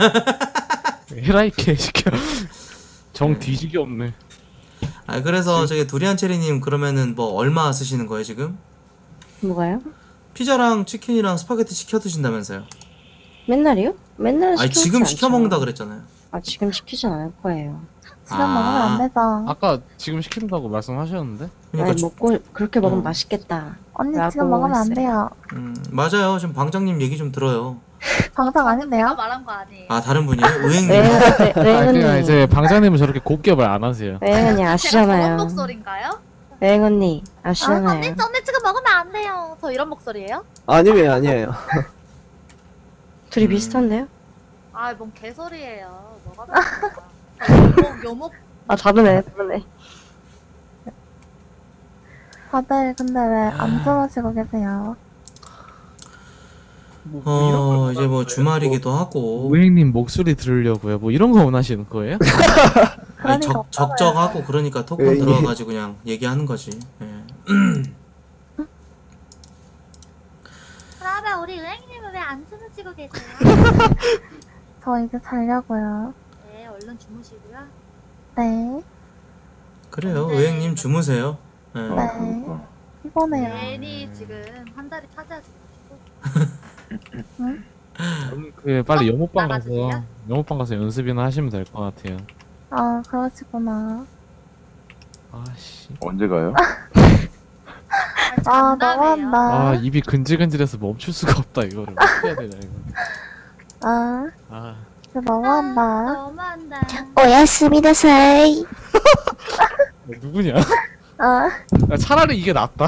해라 이 개시켜. 정 뒤지기 없네. 아 그래서 저기 두리안 체리님 그러면은 뭐 얼마 쓰시는 거예요 지금? 뭐가요? 피자랑 치킨이랑 스파게티 시켜 드신다면서요? 맨날이요? 맨날 아니 시키지 지금 시켜 않죠. 먹는다 그랬잖아요. 아 지금 시키진 않을 거예요. 지금 먹으면 안 되죠. 아까 지금 시킨다고 말씀하셨는데? 그러니까 아니, 먹고 그렇게 먹으면 어. 맛있겠다. 언니 라고 지금 먹으면 안 했어요. 돼요. 음, 맞아요. 지금 방장님 얘기 좀 들어요. 방장 제가 아닌데요? 말한 거 아니에요. 아 다른 분이에요? 의행님. 네, 네, 아, 네, 그냥 언니. 이제 방장님은 저렇게 곱겹을 안 하세요. 네, 언니 제가 아시잖아요. 저런 목소리인가요? 네, 언니 아, 아시잖아요. 언니, 언니 지금 먹으면 안 돼요. 저 이런 목소리예요? 아니에요, 아니에요. 둘이 음. 비슷한데요? 아, 뭔 개소리예요. 뭐가 다르냐. 요목, 요목. 아 다르네, 다르네. 다들 근데 왜 안 주무시고 계세요? 어 이제 뭐 주말이기도 하고 우행님 목소리 들으려고요. 뭐 이런 거 원하시는 거예요? 아니 그러니까 적, 적적하고 그러니까 토큰 의행님. 들어와가지고 그냥 얘기하는 거지. 예. 그러면 우리 은행님은 왜 안 주무시고 계세요? 저 이제 자려고요. 네, 얼른 주무시고요. 네. 그래요. 네. 의행님 주무세요. 예. 네. 그러니까. 피곤해요. 괜히 지금 한 자리 차지하지 마시고. 그 빨리 영업방 나가주세요. 가서 영업방 가서 연습이나 하시면 될 것 같아요. 아 그러시구나. 아씨. 언제 가요? 아 장담이에요. 너무한다. 아 입이 근질근질해서 멈출 수가 없다 이거를 어떻게 해야 되냐 이거. 아 아. 진짜 너무한다. 너무한다. 오야스미나사이. 누구냐? 아 야, 차라리 이게 낫다.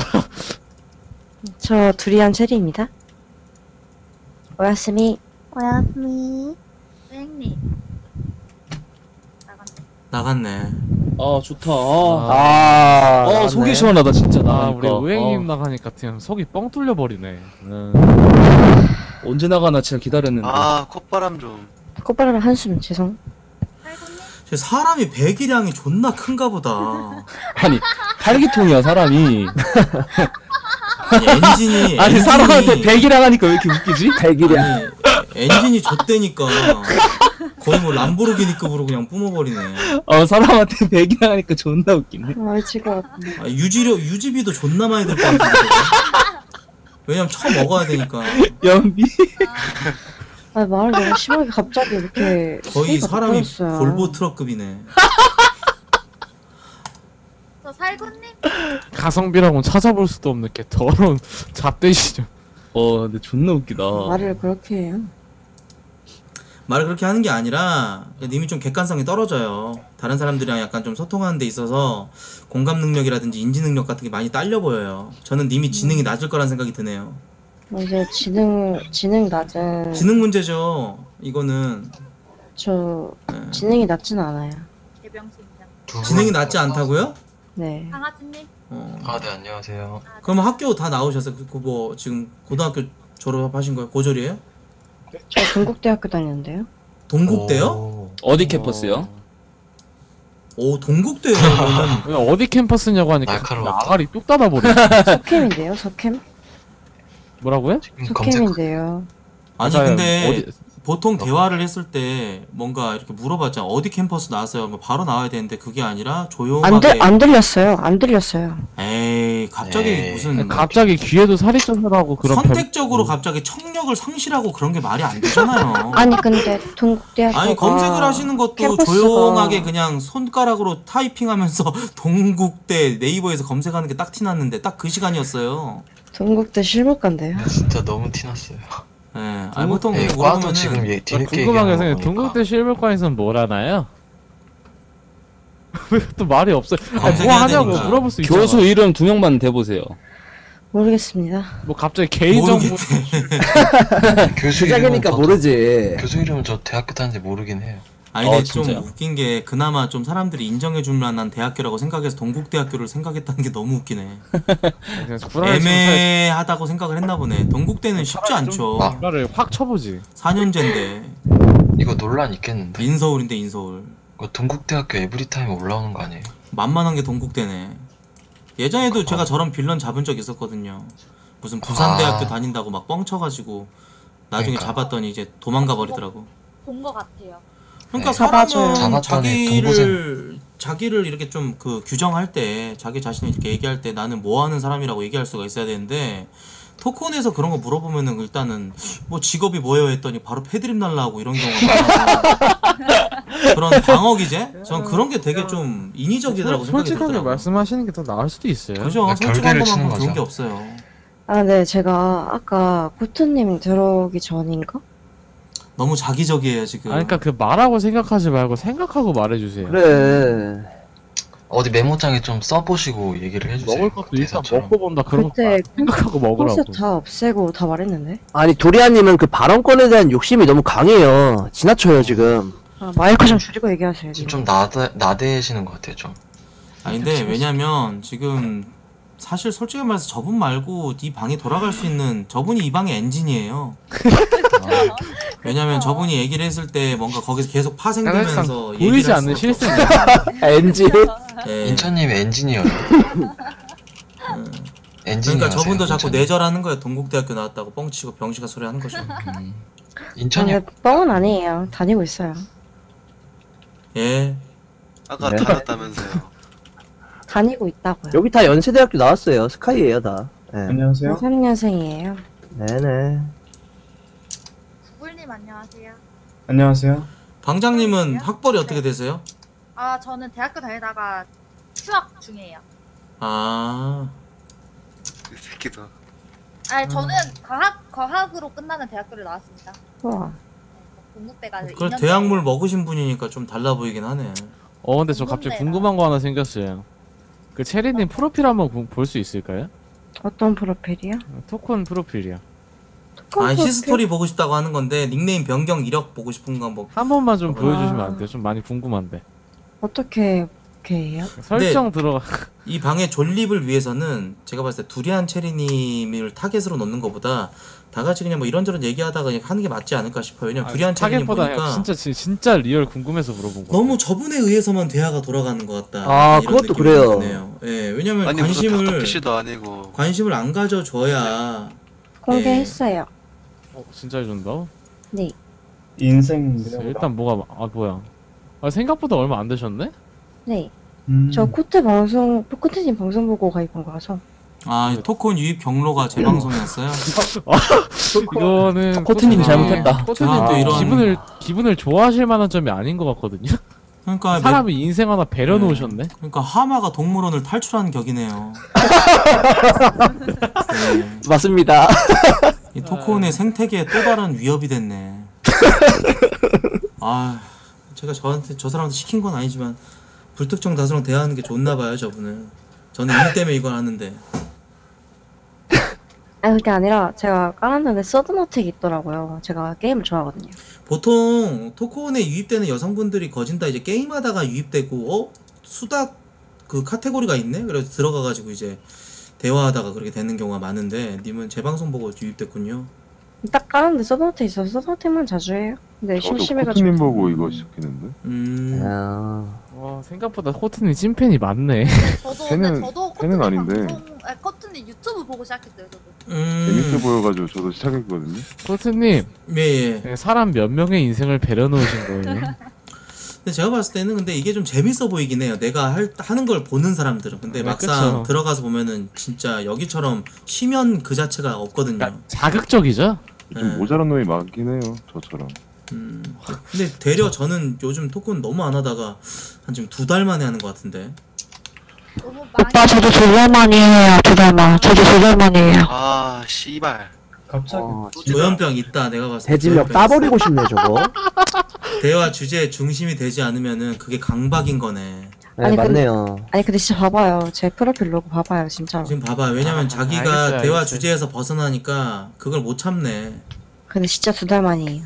저 두리안 체리입니다. 오야스미. 오야스미. 은행님. 나간다. 나갔네. 아 좋다. 아, 아, 어 속이 시원하다 진짜. 아 나가니까. 우리 우행님 어, 나가니까 그냥 속이 뻥 뚫려 버리네. 음. 언제 나가나 진짜 기다렸는데. 아 콧바람 좀. 꽃바람 한숨 죄송. 쟤 사람이 배기량이 존나 큰가 보다. 아니 팔기통이야 사람이. 아니 엔진이 아니 엔진이- 사람한테 백이랑 하니까 왜 이렇게 웃기지? 백일이야. 아니 엔진이 좆대니까 거의 뭐 람보르기니급으로 그냥 뿜어버리네. 어 사람한테 백이랑 하니까 존나 웃기네. 아 미칠 것 같은데. 아, 유지료 유지비도 존나 많이 들 것 같은데. 왜냐면 처 먹어야 되니까. 연비. 아 말을 너무 심하게 갑자기 이렇게. 거의 수위가 사람이 높아졌어요. 볼보 트럭급이네. 저 살구님. 가성비라고는 찾아볼 수도 없는 게 더러운 잡대시죠. 어 근데 존나 웃기다. 말을 그렇게 해요. 말을 그렇게 하는 게 아니라 님이 좀 객관성이 떨어져요. 다른 사람들이랑 약간 좀 소통하는 데 있어서 공감 능력이라든지 인지 능력 같은 게 많이 딸려 보여요. 저는 님이 지능이 낮을 거란 생각이 드네요. 이제 지능 지능 낮은. 지능 문제죠. 이거는 저 예. 지능이 낮진 않아요. 개병신이야. 지능이 낮지 않다고요? 네. 강아지님. 어. 아 네 안녕하세요. 그럼 학교 다 나오셨어요? 그 뭐 지금 고등학교 졸업하신 거예요? 고졸이에요? 저 건국대학교 다녔는데요. 동국대요? 어디 캠퍼스요? 오 동국대면은 그냥 어디 캠퍼스냐고 하니까 날카로웠다. 아가리 뚝 닫아버려. 석캠인데요, 석캠? 뭐라고요? 석캠인데요. 아니 맞아요. 근데 어디- 보통 대화를 했을 때 뭔가 이렇게 물어봤잖아. 어디 캠퍼스 나왔어요? 그럼 바로 나와야 되는데 그게 아니라 안, 조용하게. 들, 안 들렸어요. 안 들렸어요. 에이 갑자기 에이. 무슨 갑자기 귀에도 살이 쪄서라고 그런 선택적으로 갑자기 청력을 상실하고 그런 게 말이 안 되잖아요. 아니, 근데 동국대학교가 아니 검색을 하시는 것도 캠퍼스가- 조용하게 그냥 손가락으로 타이핑하면서 동국대 네이버에서 검색하는 게 딱 티났는데 딱 그 시간이었어요. 동국대 실무과인데요. 근데 진짜 너무 티났어요. 예, 아니 보통 예, 이렇게 과도 물어보면은 지금 얘 뒤늦게 궁금한 게 얘기하는 생겨. 거 보니까. 동국대 실물과에서는 뭘 하나요? 왜 또 말이 없어요? 아니, 뭐 검색해야 하냐고 되니까. 물어볼 수 있잖아. 교수 이름 두 명만 대보세요. 모르겠습니다. 뭐 갑자기 개인 정보 모르겠대. 교수 이름은 시작이니까 저도- 모르지. 교수 이름은 저 대학교 다니는지 모르긴 해요. 아니 근데 어, 좀 진짜요? 웃긴 게 그나마 좀 사람들이 인정해줄 만한 대학교라고 생각해서 동국대학교를 생각했다는 게 너무 웃기네. 그냥 불안해 애매하다고 생각을 했나 보네. 동국대는 쉽지 않죠. 막- 를 확 쳐보지. 사 년제인데 이거 논란 있겠는데. 인서울인데 인서울. 이거 동국대학교 에브리타임에 올라오는 거 아니에요? 만만한 게 동국대네. 예전에도 제가 저런 빌런 잡은 적 있었거든요. 무슨 부산대학교 아. 다닌다고 막 뻥쳐가지고 나중에 그러니까. 잡았더니 이제 도망가 버리더라고. 본 거 같아요. 그러니까 네. 사람은 잡았더니 자기를 자기를 이렇게 좀 그 규정할 때 자기 자신을 이렇게 얘기할 때 나는 뭐 하는 사람이라고 얘기할 수가 있어야 되는데 토크온에서 그런 거 물어보면은 일단은 뭐 직업이 뭐예요 했더니 바로 패드립 날라고 이런 경우가 많아서 그런 방어 기제? 전 그런 게 되게 좀 인위적이라고 생각이 솔직하게 들더라고요. 말씀하시는 게 더 나을 수도 있어요. 그죠? 그러니까 솔직한 결계를 치는 것만큼 좋은 거죠. 게 없어요. 아, 네, 제가 아까 고트님 들어오기 전인가? 너무 자기적이에요 지금. 아, 그러니까 그 말하고 생각하지 말고 생각하고 말해주세요. 그래. 어디 메모장에 좀 써보시고 얘기를 해주세요. 먹을 것도 일단 대사처럼. 먹고 본다 그런 거 그때 생각하고 먹으라고. 콘셉트 다 없애고 다 말했는데. 아니 도리아님은 그 발언권에 대한 욕심이 너무 강해요. 지나쳐요 지금. 아, 마이크 좀 줄이고 얘기하세요. 지금 좀 나대, 나대시는 것 같아요 좀. 아니 근데 왜냐면 지금 사실 솔직히 말해서 저분 말고 이 방에 돌아갈 수 있는 저분이 이 방의 엔진이에요. 왜냐면 저분이 얘기를 했을 때 뭔가 거기서 계속 파생되면서 얘기를 보이지 할 않는 수밖에 실수. 없어요. 엔지. 예. 인천님 엔지니어요. 엔지니어. 그러니까 저분도 자꾸 내절하는 거예요. 동국대학교 나왔다고 뻥치고 병시가 소리 하는 거죠. 음. 아, 인천이 네, 뻥은 아니에요. 다니고 있어요. 예. 아까 네. 다녔다면서요. 다니고 있다고요. 여기 다 연세대학교 나왔어요. 스카이예요 다. 네. 안녕하세요. 삼 년생이에요. 네네. 꿀님 안녕하세요. 안녕하세요. 방장님은 학벌이 어떻게 되세요? 아 저는 대학교 다니다가 휴학 중이에요. 아. 이 새끼다. 아니 저는 과학 과학으로 끝나는 대학교를 나왔습니다. 우와. 동국대가 그 대학물 먹으신 분이니까 좀 달라 보이긴 하네. 어 근데 저 갑자기 궁금한 거 하나 생겼어요. 그 체리님 프로필 한번 볼 수 있을까요? 어떤 프로필이요? 토큰 프로필이요. 아 히스토리 보고 싶다고 하는 건데 닉네임 변경 이력 보고 싶은 거 뭐. 한 번만 좀 아. 보여주시면 안 돼요? 좀 많이 궁금한데. 어떻게 어떻게 해요? 설정 들어가. 이 방의 존립을 위해서는 제가 봤을 때 두리안 체리님을 타겟으로 놓는 것보다 다 같이 그냥 뭐 이런저런 얘기하다가 그냥 하는 게 맞지 않을까 싶어요. 왜냐면 아, 두리안 체리님 타겟보다 보니까 그냥 진짜 진- 진짜 리얼 궁금해서 물어본 거. 너무 저분에 의해서만 대화가 돌아가는 것 같다. 아, 이런 그것도 느낌이 그래요. 드네요. 예, 왜냐면 아니 무슨 관심을 닥터피쉬도 아니고. 관심을 안 가져줘야 공개했어요. 어, 진짜 해준다? 네. 인생인데요. 일단 뭐가 아 뭐야? 아, 생각보다 얼마 안 되셨네? 네. 음. 저 코트 방송, 코트님 방송 보고 가입한 거라서. 아 토큰 유입 경로가 제 방송이었어요. 이거는 코트님이 코트님이- 잘못했다. 코트님 제가 또 이런- 기분을 기분을 좋아하실 만한 점이 아닌 것 같거든요. 그러니까 매- 사람이 인생 하나 배려 네. 놓으셨네. 그러니까 하마가 동물원을 탈출하는 격이네요. 네. 맞습니다. 이 토크온의 생태계에 또 다른 위협이 됐네. 아, 제가 저한테 저 사람한테 시킨 건 아니지만 불특정 다수랑 대화하는 게 좋나 봐요, 저분은. 저는 일 때문에 이걸 하는데. 아니 그게 아니라 제가 깔았는데 서든어택이 있더라고요. 제가 게임을 좋아하거든요. 보통 토크온에 유입되는 여성분들이 거진다 이제 게임하다가 유입되고 어? 수다 그 카테고리가 있네? 그래서 들어가가지고 이제 대화하다가 그렇게 되는 경우가 많은데 님은 제 방송 보고 유입됐군요. 딱 깔았는데 서든어택 있어서 서든어택만 자주 해요. 네, 저도 심심해가지고. 코트님 보고 이거 시작했는데. 음. 아, 와 생각보다 호트님 찐팬이 많네. 저도 팬은- 근데 저도 팬은 커튼님 아닌데. 방송, 아니, 커튼님 유튜브 보고 시작했어요. 저도. 음. 재밌어 보여가지고 저도 시작했거든요. 호트님 예, 예. 네, 사람 몇 명의 인생을 배려 놓으신 거예요. 근데 제가 봤을 때는 근데 이게 좀 재밌어 보이긴 해요. 내가 할, 하는 걸 보는 사람들은. 근데 네, 막상 그쵸. 들어가서 보면은 진짜 여기처럼 쉬면 그 자체가 없거든요. 그러니까 자극적이죠? 좀 네. 모자란 놈이 많긴 해요. 저처럼. 음. 근데 되려 저는 요즘 토크는 너무 안 하다가 한 지금 두 달 만에 하는 것 같은데. 너무 많이. 오빠, 저도 두 달 만이에요. 두 달 만. 저도 두 달 만이에요. 아, 씨발. 갑자기. 어, 진짜 조현병 있다 내가 봤을 때. 대질력 조현병 따버리고 싶네 저거. 대화 주제 중심이 되지 않으면은 그게 강박인 거네. 네, 아니, 근데- 맞네요. 아니, 근데 진짜 봐봐요. 제 프로필 로고 봐봐요, 진짜로. 지금 봐봐. 왜냐면 아, 자기가 알겠어요, 대화 알겠어요. 주제에서 벗어나니까 그걸 못 참네. 근데 진짜 두 달 만이에요.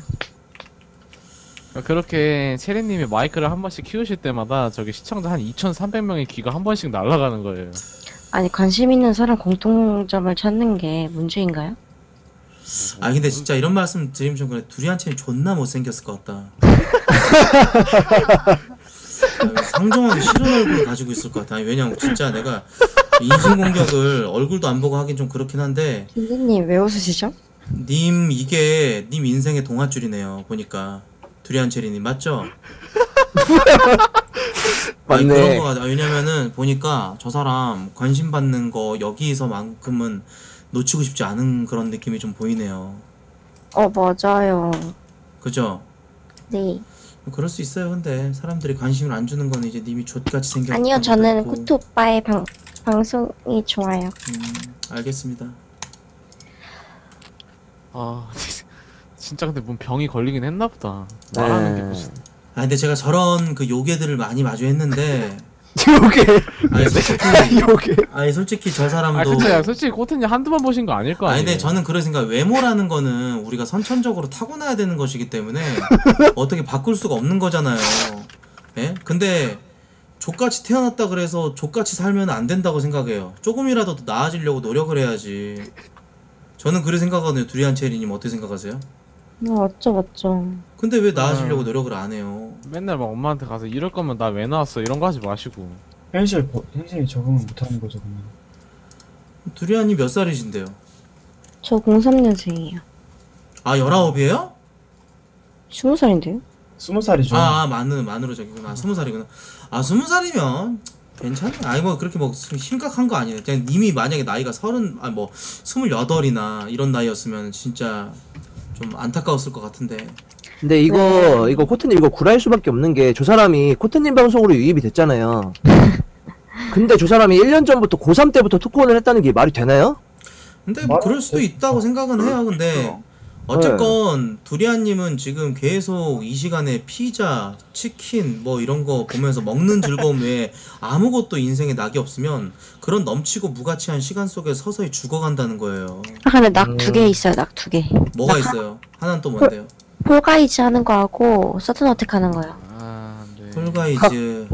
그렇게 체리님이 마이크를 한 번씩 키우실 때마다 저기 시청자 한 이천삼백 명의 귀가 한 번씩 날아가는 거예요. 아니, 관심 있는 사람 공통점을 찾는 게 문제인가요? 아 근데 진짜 이런 말씀 드리면 좀 그래. 두리안체는 존나 못생겼을 것 같다. 아, 상종하기 싫은 얼굴 가지고 있을 것 같아. 아니, 왜냐면 진짜 내가 인신공격을 얼굴도 안 보고 하긴 좀 그렇긴 한데 딘딘님, 왜 웃으시죠? 님 이게 님 인생의 동화줄이네요. 보니까 두리안체리님 맞죠? 아니, 맞네. 그런 거 같아. 왜냐면은 보니까 저 사람 관심 받는 거 여기서만큼은 놓치고 싶지 않은 그런 느낌이 좀 보이네요. 어, 맞아요. 그죠? 네. 그럴 수 있어요. 근데 사람들이 관심을 안 주는 건 이제 님이 족같이 생겼. 아니요, 저는 코트 오빠의 방, 방송이 좋아요. 음, 알겠습니다. 아 진짜 근데 뭔 병이 걸리긴 했나 보다. 말하는 게 네. 무슨. 아 근데 제가 저런 그 요괴들을 많이 마주했는데 요게 아니 솔직히 요게 아니 솔직히 저 아 사람도 근데 솔직히 코트님 한두 번 보신 거 아닐 거 아니 아니에요? 근데 저는 그런 생각. 외모라는 거는 우리가 선천적으로 타고나야 되는 것이기 때문에 어떻게 바꿀 수가 없는 거잖아요. 예? 근데 족같이 태어났다 그래서 족같이 살면 안 된다고 생각해요. 조금이라도 더 나아지려고 노력을 해야지. 저는 그렇게 생각하거든요. 두리안체리님 어떻게 생각하세요? 뭐, 맞죠, 맞죠. 근데 왜 나아지려고 음. 노력을 안 해요? 맨날 막 엄마한테 가서 이럴 거면 나 왜 나왔어 이런 거 하지 마시고. 현실, 버- 현실에 적응을 못하는 거죠, 그냥. 두리안님 몇 살이신데요? 저 공삼 년생이에요. 아 열아홉이에요? 스무 살인데요? 스무 살이죠. 아, 아 만으로 만으로 저기구나. 스무 살이구나. 아 스무 살이면 괜찮네. 아니 뭐 그렇게 뭐 심각한 거 아니에요. 그냥 님이 만약에 나이가 서른 아니 뭐 스물여덟이나 이런 나이였으면 진짜 좀 안타까웠을 것 같은데. 근데 이거 이거 코트님 이거 구라일 수밖에 없는 게 저 사람이 코트님 방송으로 유입이 됐잖아요. 근데 저 사람이 일 년 전부터 고삼 때부터 토크온을 했다는 게 말이 되나요? 근데 뭐 그럴 수도 있다고 생각은 해요. 근데 어쨌건 두리안님은 지금 계속 이 시간에 피자, 치킨 뭐 이런 거 보면서 먹는 즐거움 외에 아무것도 인생에 낙이 없으면 그런 넘치고 무가치한 시간 속에 서서히 죽어간다는 거예요. 아, 근데 낙 두 개 있어요, 낙 두 개. 뭐가 낙 있어요? 하나는 또 뭔데요? 폴가이즈 하는 거 하고 서든 어택 하는 거요. 아 네. 폴가이즈.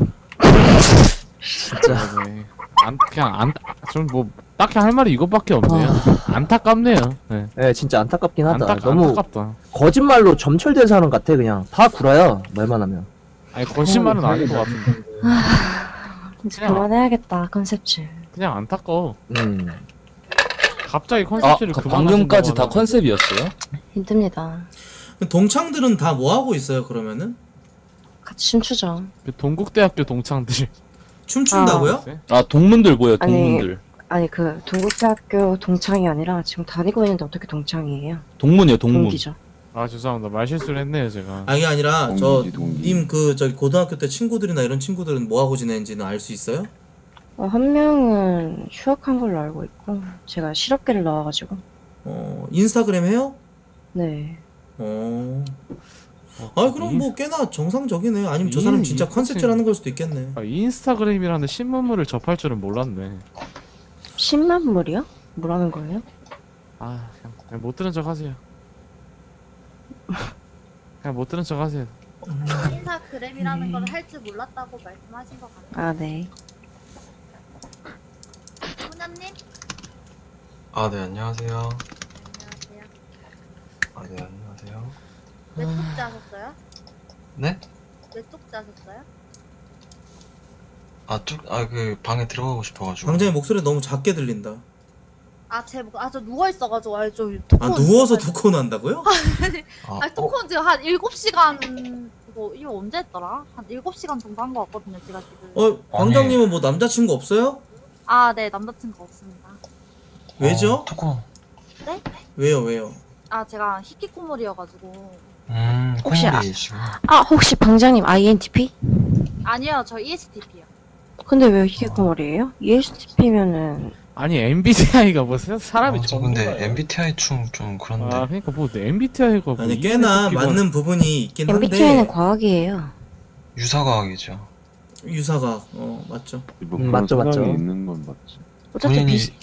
진짜. 네. 안 그냥 안 좀 뭐 딱히 할 말이 이것밖에 없네요. 안타깝네요. 네. 네, 진짜 안타깝긴 하다. 안타 너무 안타깝다. 거짓말로 점철된 사람 같아 그냥. 다 구라야 말만 하면. 아니 거짓말은 아닌 것 같은데. 이제 그냥- 그만해야겠다, 컨셉질. 그냥 안타까워. 음. 갑자기 아, 컨셉트를 그 그만하신다고 방금까지 다 하면- 컨셉이었어요? 힘듭니다. 동창들은 다 뭐 하고 있어요? 그러면은 같이 춤추죠. 그 동국대학교 동창들. 춤춘다고요? 아, 동문들 뭐야, 아니, 동문들. 아니, 그, 동국대학교 동창이 아니라 지금 다니고 있는데 어떻게 동창이에요? 동문이요, 동문. 동기죠. 아 죄송합니다. 말실수를 했네요 제가. 아 이게 아니라 동기지, 동기. 저 님 그 저기 고등학교 때 친구들이나 이런 친구들은 뭐 하고 지내는지는 알 수 있어요? 어, 한 명은 휴학한 걸로 알고 있고, 제가 실업계를 나와가지고. 어 인스타그램 해요? 네. 어. 어, 아 그럼 인- 뭐 꽤나 정상적이네. 아니면 저 인- 사람 진짜 인- 컨셉질 하는 걸 수도 있겠네. 아, 인스타그램이라는 신문물을 접할 줄은 몰랐네. 십만 물이요? 뭐라는 거예요? 아 그냥, 그냥 못 들은 척 하세요. 그냥 못 들은 척 하세요. 인스타그램이라는 걸 할 줄 몰랐다고 말씀하신 것 같아요. 아, 네. 소녀님? 아, 네, 안녕하세요. 안녕하세요. 아, 네, 안녕하세요. 몇 쪽지 하셨어요? 네? 몇 쪽지 하셨어요? 아, 쭉, 아, 그, 방에 들어가고 싶어가지고. 방장님 목소리 너무 작게 들린다. 아, 제, 아, 저 누워있어가지고, 아, 저 아 누워서 토크온 한다고요? 아, 아니, 토크온 지금 한 일곱 시간, 이거, 이거 언제 했더라? 한 일곱 시간 정도 한 것 같거든요, 제가 지금. 어 방장님은 뭐 남자친구 없어요? 아, 네, 남자친구 없습니다. 왜죠? 어, 토크. 네? 왜요 왜요? 아, 제가 히키코모리여가지고. 음, 혹시 콧물이시고. 아, 혹시 방장님 아이엔티피? 아니요, 저 이에스티피요. 근데 왜 히키코모리예요? 이에스티피면은 아니 엠비티아이가 뭐 사- 사람이 어, 저 근데 엠비티아이 충 좀 그런데. 아 그러니까 뭐 엠비티아이가 뭐 아니 꽤나 이에스티피가 맞는 부분이 있긴 엠비티아이는 한데 과학이에요. 유사과학이죠. 유사가 어 맞죠. 뭐 음, 그런 맞죠, 맞죠. 생각이 있는 건 맞지. 어차피 본인이, 비슷,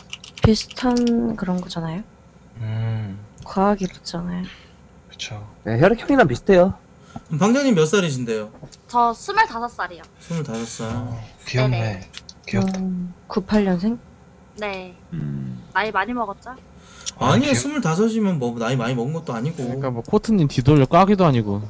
비슷한 그런 거잖아요. 음, 과학이 붙잖아요. 그쵸. 네, 혈액형이랑 비슷해요. 그럼 방장님 몇 살이신데요? 저 스물다섯 살이요. 스물다섯 살. 귀엽네. 네네. 귀엽다. 음, 구십팔 년생? 네. 음. 나이 많이 먹었죠? 아니요 귀여- 스물다섯이면 뭐 나이 많이 먹은 것도 아니고. 그러니까 뭐 코트님 뒤돌려 까기도 아니고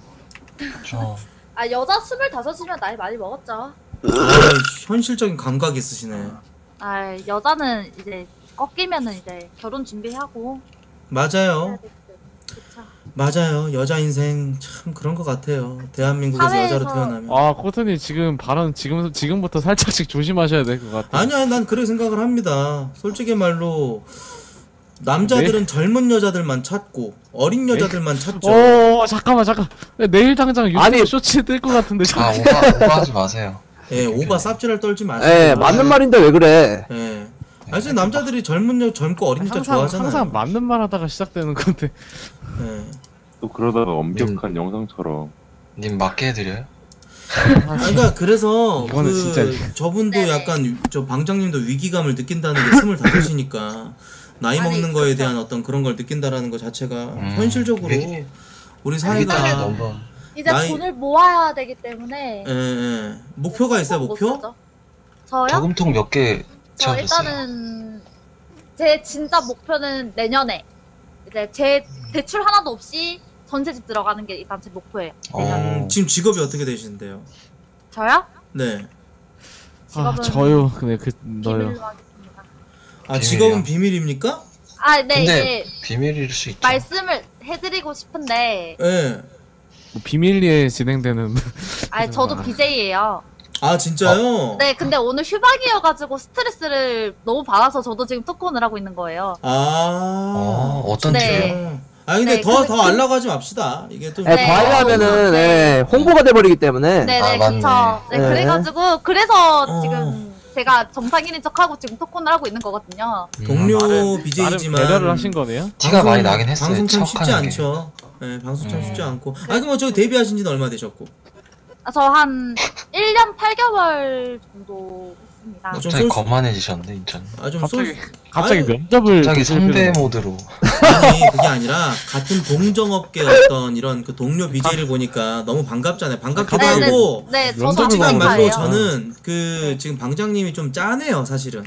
저, 아, 여자 스물다섯이면 나이 많이 먹었죠. 아, 현실적인 감각이 있으시네. 아, 여자는 이제 꺾이면은 이제 결혼 준비하고. 맞아요. 그쵸. 맞아요. 여자 인생 참 그런 것 같아요. 대한민국에서 사회에서- 여자로 태어나면. 아 코트님 지금 발언 지금 지금부터 살짝씩 조심하셔야 될 것 같아요. 아니야, 난 그렇게 생각을 합니다. 솔직히 말로 남자들은 젊은 여자들만 찾고 어린 여자들만 찾죠. 어 잠깐만 잠깐 내일 당장 유튜브 아니, 쇼츠에 뜰 것 같은데 아, 잠깐. 오바, 오바하지 마세요. 예, 오바 쌉질을 떨지 마세요. 예, 맞는 말인데 왜 그래? 예. 아니, 지금 남자들이 젊은 여 젊고 어린 여자 항상 좋아하잖아요. 항상 맞는 말 하다가 시작되는 건데. 예. 또 그러다가 엄격한 영상처럼 님 맞게 해드려요? 아, 그러니까 그래서 이거는 그 진짜- 저분도 네네. 약간 저 방장님도 위기감을 느낀다는 게 스물다섯이니까 나이 아니, 먹는 거에 그쵸. 대한 어떤 그런 걸 느낀다는 것 자체가 음, 현실적으로 위기- 우리 일단은 사회가 너무 이제 나이- 돈을 모아야 되기 때문에. 예, 예. 목표가 있어요, 못 목표? 쓰죠. 저요? 저금통 몇 개 저 채워줬어요. 일단은 제 진짜 목표는 내년에 이제 제 대출 하나도 없이 전세집 들어가는 게 일단 제 목표예요. 내년에. 어, 지금 직업이 어떻게 되시는데요? 저요? 네. 아 직업은 저요 근데 그 너요. 비밀로 하겠습니다. 아, 비밀이요? 직업은 비밀입니까? 아, 네, 근데 이제 비밀일 수 있죠. 말씀을 해드리고 싶은데, 예. 뭐 비밀리에 진행되는 아, 저도 아. 비제이예요. 아, 진짜요? 네, 근데 오늘 휴방이어가지고 스트레스를 너무 받아서 저도 지금 토크온을 하고 있는 거예요. 아. 어, 어떤 네. 팀이요? 아, 근데 네, 더, 근데 더 그- 알라가지 맙시다. 이게 또. 예, 네. 더 하려면은, 네. 예, 홍보가 돼버리기 때문에. 네네, 아, 맞네. 그쵸. 네, 네. 그래가지고, 그래서 어. 지금 제가 정상인인 척하고 지금 토크온을 하고 있는 거거든요. 음, 동료 나름 비제이지만. 배려를 하신 거네요. 티가 많이 나긴 했어요. 방송 참 쉽지 척하는 게. 않죠. 예, 방송 참 음. 쉽지 않고. 아, 그럼 저기 데뷔하신 지는 얼마 되셨고? 아, 저 한 일 년 팔 개월 정도 했습니다. 좀 갑자기 쏠- 거만해지셨네, 인천. 아, 좀 갑자기 쏠- 갑자기 아유, 면접을 갑자기 보실 선배 필요는- 모드로. 아니, 그게 아니라 같은 동정업계 어떤 이런 그 동료 비제이를 보니까 너무 반갑잖아요. 반갑기도 네, 네, 하고. 네, 저도 면접을 솔직한 보고 말로 감사해요. 저는 그 지금 방장님이 좀 짜네요, 사실은.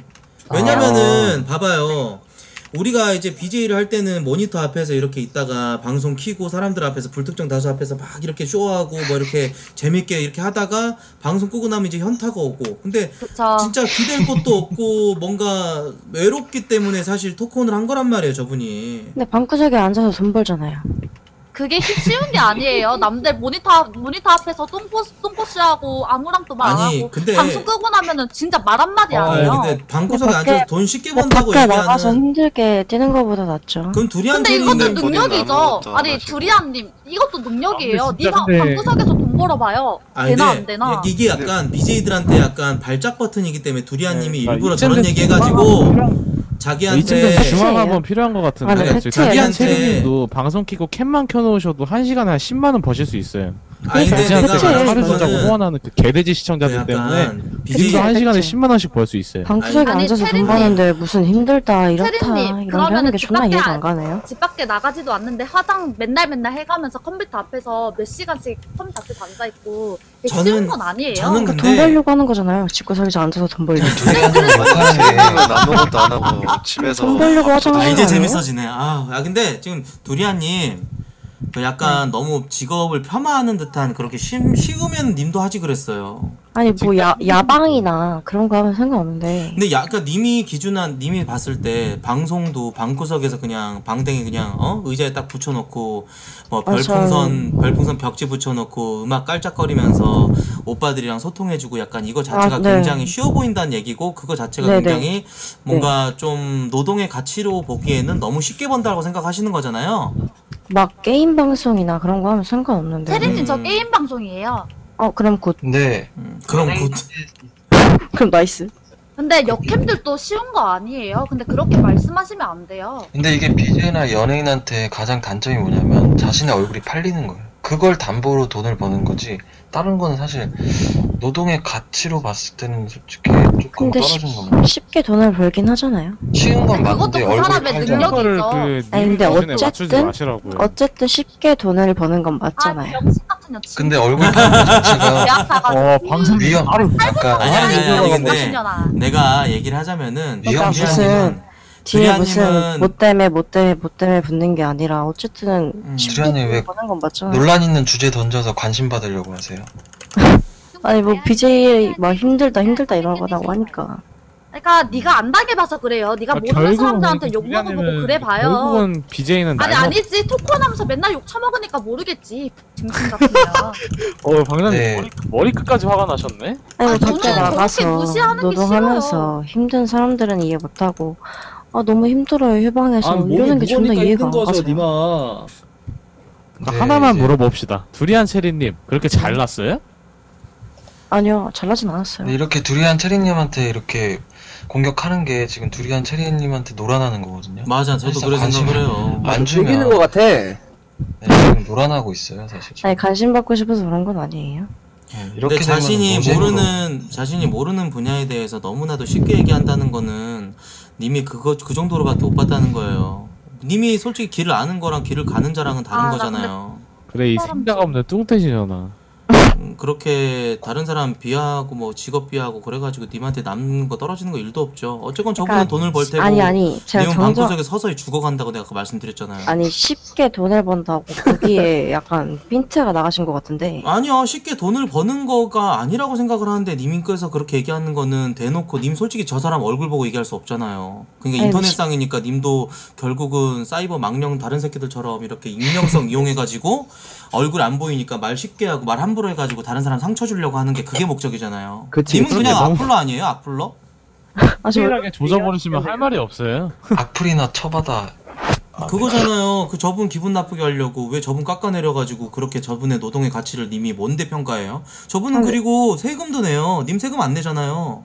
왜냐면은 봐봐요. 우리가 이제 비제이를 할 때는 모니터 앞에서 이렇게 있다가 방송 키고 사람들 앞에서 불특정 다수 앞에서 막 이렇게 쇼하고 뭐 이렇게 재밌게 이렇게 하다가 방송 끄고 나면 이제 현타가 오고. 근데 그쵸. 진짜 기댈 것도 없고 뭔가 외롭기 때문에 사실 토크온을 한 거란 말이에요, 저분이. 근데 방구석에 앉아서 돈 벌잖아요. 그게 쉬운 게 아니에요. 남들 모니터 모니터 앞에서 똥꼬 똥꼬쇼하고 아무랑도 말 안 아니, 하고 근데- 방송 끄고 나면은 진짜 말 한마디 안 아, 해요. 근데 방구석에 밖에- 앉아서 돈 쉽게 근데 번다고 밖에 나가서 얘기하는. 힘들게 뛰는 거보다 낫죠. 그럼 두리안 근데 이것도 소리는 능력이죠. 아니 두리안님 이것도 능력이에요. 아, 근데 니 방- 진짜 근데- 방구석에서 돈 벌어봐요. 아, 되나 근데 안 되나? 이게 약간 비제이들한테 약간 발작 버튼이기 때문에 두리안님이 네, 일부러 이쯤 저런 돼서 얘기 해가지고 이쯤 자기한테 돼서 중앙 한번 필요한 것 같은데. 아, 네, 저기 팩트예요, 자기한 팩트. 체리님도 방송 키고 캠만 켜놓으셔도 한 시간에 한 십만 원 버실 수 있어요. 아니 근데 그러니까 내가 팩트예요, 말하는 하루 전자고 거는 후원하는 그 개돼지 시청자들 그 때문에 약간 비제이 지금도 한 팩트. 시간에 십만 원씩 벌 수 있어요. 방구석에 아니, 앉아서 돈 체리님. 버는데 무슨 힘들다 이렇다 체리님, 이런 게 그러면은 하는 게 존나 집밖에 이해가 안- 안 가네요. 집 밖에 나가지도 않는데 화장 맨날 맨날 해가면서 컴퓨터 앞에서 몇 시간씩 컴퓨터 앞에서 앉아있고 이게 저는- 쉬운 건 아니에요. 저는 돈 근데 벌려고 하는 거잖아요. 집구석에서 앉아서 돈 벌려고. 두리안님 욕하는 게 아무것도 안 하고 집에서 돈 벌려고 하잖아요. 아 이제 아니에요? 재밌어지네. 아, 아 근데 지금 두리안님 그 약간 너무 직업을 폄하하는 듯한 그렇게 쉬, 쉬우면 님도 하지 그랬어요. 아니 뭐 야, 야방이나 그런 거 하면 상관없는데. 근데 약간 님이 기준한 님이 봤을 때 방송도 방구석에서 그냥 방댕이 그냥 어 의자에 딱 붙여놓고 뭐 아, 별풍선 별풍선 벽지 붙여놓고 음악 깔짝거리면서 오빠들이랑 소통해주고 약간 이거 자체가 아, 네. 굉장히 쉬워 보인다는 얘기고 그거 자체가 네네. 굉장히 뭔가 좀 노동의 가치로 보기에는 너무 쉽게 번다고 생각하시는 거잖아요. 막 게임 방송이나 그런 거 하면 상관없는데. 체리님 저 게임 방송이에요. 어 그럼 굿. 근데 그럼 굿. 그럼 나이스. 근데 역캠들도 쉬운 거 아니에요. 근데 그렇게 말씀하시면 안 돼요. 근데 이게 비제이나 연예인한테 가장 단점이 뭐냐면 자신의 얼굴이 팔리는 거예요. 그걸 담보로 돈을 버는 거지 다른 거는 사실 노동의 가치로 봤을 때는 솔직히 조금 근데 떨어진 쉽, 겁니다. 쉽게 돈을 벌긴 하잖아요. 쉬운 건 그것도 맞는데 그 얼굴 사람의 팔잖아. 능력이 그거를 있어. 그 아니 근데 기준에 맞추지 어쨌든 마시라고요. 어쨌든 쉽게 돈을 버는 건 아 맞잖아요. 병신 같은 여친. 근데 얼굴 파는 거 자체가 대학사가 어 방송 위험. 바로 아니 아니 아니, 아니 근데 거시년아. 내가 얘기를 하자면은 그러니까 두리안님은 뒤에 무슨 두리안님은 뭐 때문에 뭐 때문에 뭐 때문에 붙는 게 아니라 어쨌든 음. 쉽게 두리안님 돈을 왜 버는 건 맞잖아요. 논란 있는 주제 던져서 관심 받으려고 하세요. 아니 뭐 비제이 막 힘들다 힘들다 이런 거라고 하니까. 그러니까 네가 안 당해봐서 그래요. 네가 그러니까 모르는 결국은 사람들한테 욕 먹어보고 두리안님은 그래 봐요. 결국은 비제이는 아니 날먹 아니지 토크하면서 맨날 욕 처먹으니까 모르겠지. 등신 같으면. 어 방장님 네. 머리, 머리끝까지 화가 나셨네? 아니 뭐 아니, 밖에 저는 나가서 그렇게 무시하는 게 노동하면서 힘든 사람들은 이해 못하고 아 너무 힘들어요 휴방에서 아 몸이 이러는 게 존나 무거우니까 이해가 힘든 안 거죠 가서. 니마. 네, 하나만 이제- 물어봅시다. 두리안 체리님 그렇게 잘났어요? 아니요 잘나진 않았어요. 근데 이렇게 두리안 체리님한테 이렇게 공격하는 게 지금 두리안 체리님한테 놀아나는 거거든요. 맞아 저도 사실상 그래 관심을 생각을 해요. 안 즐기는 주면 것 같아. 네, 지금 놀아나고 있어요 사실. 아니 관심 받고 싶어서 그런 건 아니에요. 네, 이렇게 근데 되면 자신이 노잼으로. 모르는 자신이 모르는 분야에 대해서 너무나도 쉽게 얘기한다는 거는 님이 그거 그 정도로밖에 못 봤다는 거예요. 님이 솔직히 길을 아는 거랑 길을 가는 자랑은 다른 아, 나 거잖아요. 그래 이 생각 없는 뚱태지잖아. 음, 그렇게 다른 사람 비하하고 뭐 직업 비하하고 그래가지고 님한테 남는 거 떨어지는 거 일도 없죠. 어쨌건 저분은 그러니까 돈을 벌 테고 아니 아니 제가 님은 정정 방구석에 서서히 죽어간다고 내가 아까 말씀드렸잖아요. 아니 쉽게 돈을 번다고 거기에 약간 핀트가 나가신 것 같은데. 아니요 쉽게 돈을 버는 거가 아니라고 생각을 하는데 님께서 그렇게 얘기하는 거는 대놓고 님 솔직히 저 사람 얼굴 보고 얘기할 수 없잖아요. 그러니까 아니, 인터넷상이니까 님도 결국은 사이버 망령 다른 새끼들처럼 이렇게 익명성 이용해가지고 얼굴 안 보이니까 말 쉽게 하고 말 함부로 해가지고 다른 사람 상처 주려고 하는 게 그게 목적이잖아요. 그치, 님은 그냥 너무- 악플러 아니에요 악플러? 아, 저 확실하게 조져버리시면 할 말이 없어요. 악플이나 쳐받아. 아, 그거잖아요. 그 저분 기분 나쁘게 하려고 왜 저분 깎아내려가지고 그렇게 저분의 노동의 가치를 님이 뭔데 평가해요? 저분은 아니, 그리고 세금도 내요. 님 세금 안 내잖아요.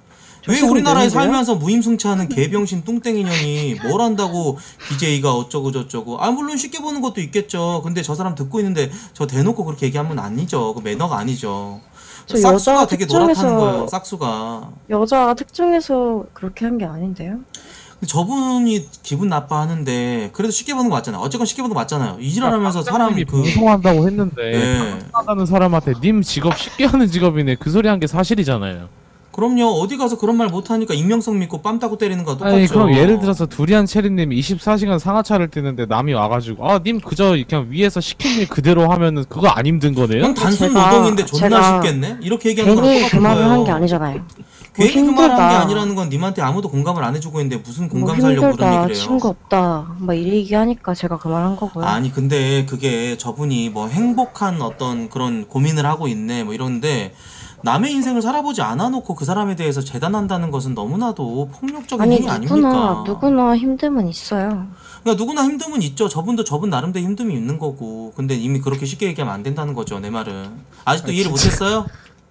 저 왜 세금 우리나라에 내는데요? 살면서 무임승차하는 개병신 뚱땡이년이 뭘 한다고 비제이가 어쩌고 저쩌고. 아 물론 쉽게 보는 것도 있겠죠. 근데 저 사람 듣고 있는데 저 대놓고 그렇게 얘기하면 아니죠. 그 매너가 아니죠. 저 싹수가 여자 되게 특정해서- 노랗다는 거예요. 싹수가. 여자 특정해서 그렇게 한 게 아닌데요? 근데 저분이 기분 나빠하는데 그래도 쉽게 보는 거 맞잖아요. 어쨌건 쉽게 보는 거 맞잖아요. 이질하면서 사람 이 그 방송한다고 했는데 네. 하는 사람한테 님 직업 쉽게 하는 직업이네 그 소리 한 게 사실이잖아요. 그럼요. 어디 가서 그런 말 못하니까 익명성 믿고 뺨 따고 때리는 거 똑같죠. 아니 그럼 예를 들어서 두리안 체리님이 이십사 시간 상하차를 뛰는데 남이 와가지고 아 님 그저 그냥 위에서 시킨 일 그대로 하면은 그거 안 힘든 거네요? 그냥 단순 제가- 노동인데 존나 제가 쉽겠네? 이렇게 얘기하는 거랑 괜히 그 똑같은 말을 한 게 거예요. 아니잖아요. 괜히 뭐 그 말 한 게 힘들다. 아니라는 건 님한테 아무도 공감을 안 해주고 있는데 무슨 뭐 공감 살려고 그런 힘들다, 얘기를 해요. 친구 없다, 막 이 얘기하니까 제가 그 말 한 거고요. 아니 근데 그게 저분이 뭐 행복한 어떤 그런 고민을 하고 있네 뭐 이런데 남의 인생을 살아보지 않아놓고 그 사람에 대해서 재단한다는 것은 너무나도 폭력적인 아니 행위 누구나 아닙니까? 누구나 힘듦은 있어요. 그러니까 누구나 힘듦은 있죠. 저분도 저분 나름대로 힘듦이 있는 거고. 근데 이미 그렇게 쉽게 얘기하면 안 된다는 거죠. 내 말은. 아직도 이해를 못했어요?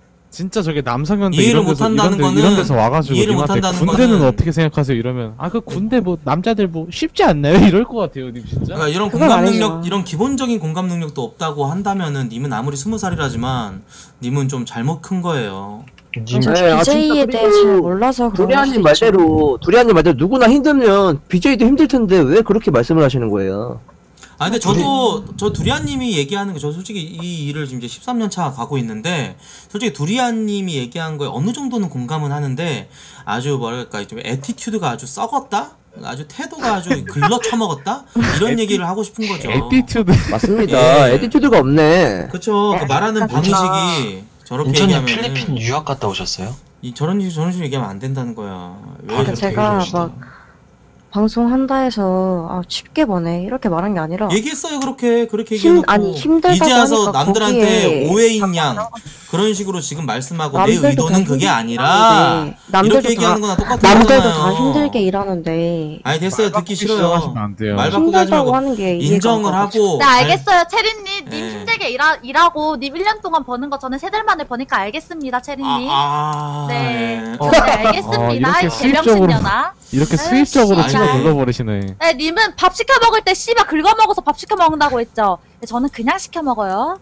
진짜 저게 남성현대 이해를 이런 데서, 못한다는 이런, 데, 거는 이런 데서 와가지고 이해를 님한테 못한다는 군대는 거는- 어떻게 생각하세요? 이러면 아 그 군대 뭐 남자들 뭐 쉽지 않나요? 이럴 것 같아요 님 진짜. 그러니까 이런 그건 공감 아니죠. 능력, 이런 기본적인 공감 능력도 없다고 한다면은 님은 아무리 스무 살이라지만 님은 좀 잘못 큰 거예요. 저 네, 아, 비제이에 진짜 대해 그리고 잘 몰라서 그런 걸 두리안님 수도 있죠. 말대로 두리안님 말대로 누구나 힘들면 비제이도 힘들 텐데 왜 그렇게 말씀을 하시는 거예요? 아 근데 저도 저 두리안님이 얘기하는 게 저 솔직히 이 일을 지금 이제 십삼 년 차 가고 있는데 솔직히 두리안님이 얘기한 거에 어느 정도는 공감은 하는데 아주 뭐랄까 좀 애티튜드가 아주 썩었다? 아주 태도가 아주 글러 처먹었다? 이런 얘기를 하고 싶은 거죠. 에티튜드. 맞습니다. 예. 에티튜드가 없네. 그쵸. 그 말하는 방식이 저렇게 인천님 얘기하면 필리핀 유학 갔다 오셨어요? 이 저런 식 저런 식으로 얘기하면 안 된다는 거야. 왜 그러니까 저렇게 제가 얘기하시나. 막 방송한다 해서 아, 쉽게 버네 이렇게 말한 게 아니라 얘기했어요 그렇게 그렇게 힘- 얘기해놓고 아니, 힘들다고 이제 와서 하니까 남들한테 거기에 오해인 양 그런 식으로 지금 말씀하고 내 남들도 의도는 다 그게 힘들게 아니라 일하는데, 남들도 이렇게 얘기하는 거나 똑같은 남들도 거잖아요. 다 힘들게 일하는데 아니 됐어요 듣기 싫어요. 안 돼요. 말 바꾸기 하지 힘들다고 말고 하는 게 이해가 인정을 안 가가지고. 하고 네 잘- 알겠어요 체리님. 님 네. 힘들게 일하, 일하고 님 일 년 동안 버는 거 저는 세 달 만에 버니까 알겠습니다 체리님. 아, 네. 예. 어. 네 알겠습니다. 어, 이렇게 이 수입적으로 개명신년아. 이렇게 에이, 수입적으로 씨발. 집어 눌러버리시네. 네, 님은 밥 시켜 먹을 때 씨발 긁어 먹어서 밥 시켜 먹는다고 했죠. 근데 저는 그냥 시켜 먹어요.